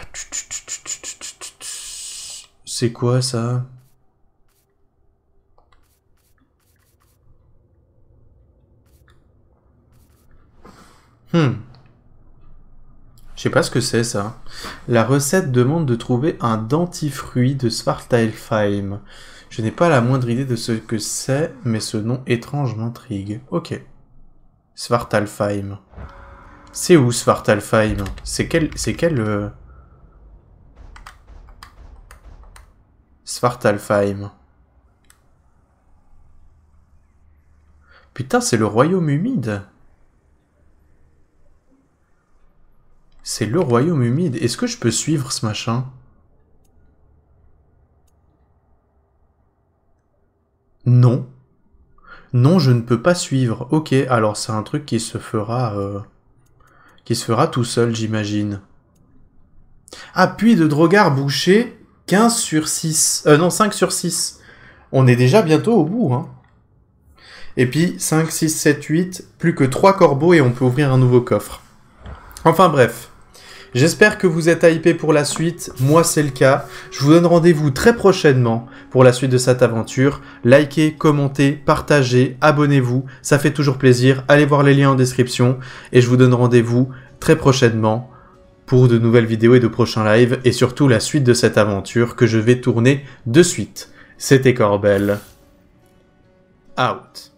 C'est quoi, ça? Hmm. Je sais pas ce que c'est, ça. La recette demande de trouver un dentifruit de Svartalfheim. Je n'ai pas la moindre idée de ce que c'est, mais ce nom étrange m'intrigue. Ok. Svartalfheim. C'est où Svartalfheim? C'est quel... C'est quel... Euh... Svartalfheim. Putain, c'est le royaume humide. C'est le royaume humide. Est-ce que je peux suivre ce machin? Non. Non, je ne peux pas suivre. Ok, alors c'est un truc qui se fera... Euh... Qui se fera tout seul, j'imagine. Ah, puis de Drogar bouché, quinze sur six. Euh, non, cinq sur six. On est déjà bientôt au bout, hein. Et puis, cinq, six, sept, huit, plus que trois corbeaux et on peut ouvrir un nouveau coffre. Enfin bref. J'espère que vous êtes hypés pour la suite. Moi, c'est le cas. Je vous donne rendez-vous très prochainement pour la suite de cette aventure. Likez, commentez, partagez, abonnez-vous. Ça fait toujours plaisir. Allez voir les liens en description. Et je vous donne rendez-vous très prochainement pour de nouvelles vidéos et de prochains lives. Et surtout la suite de cette aventure que je vais tourner de suite. C'était Corbel. Out.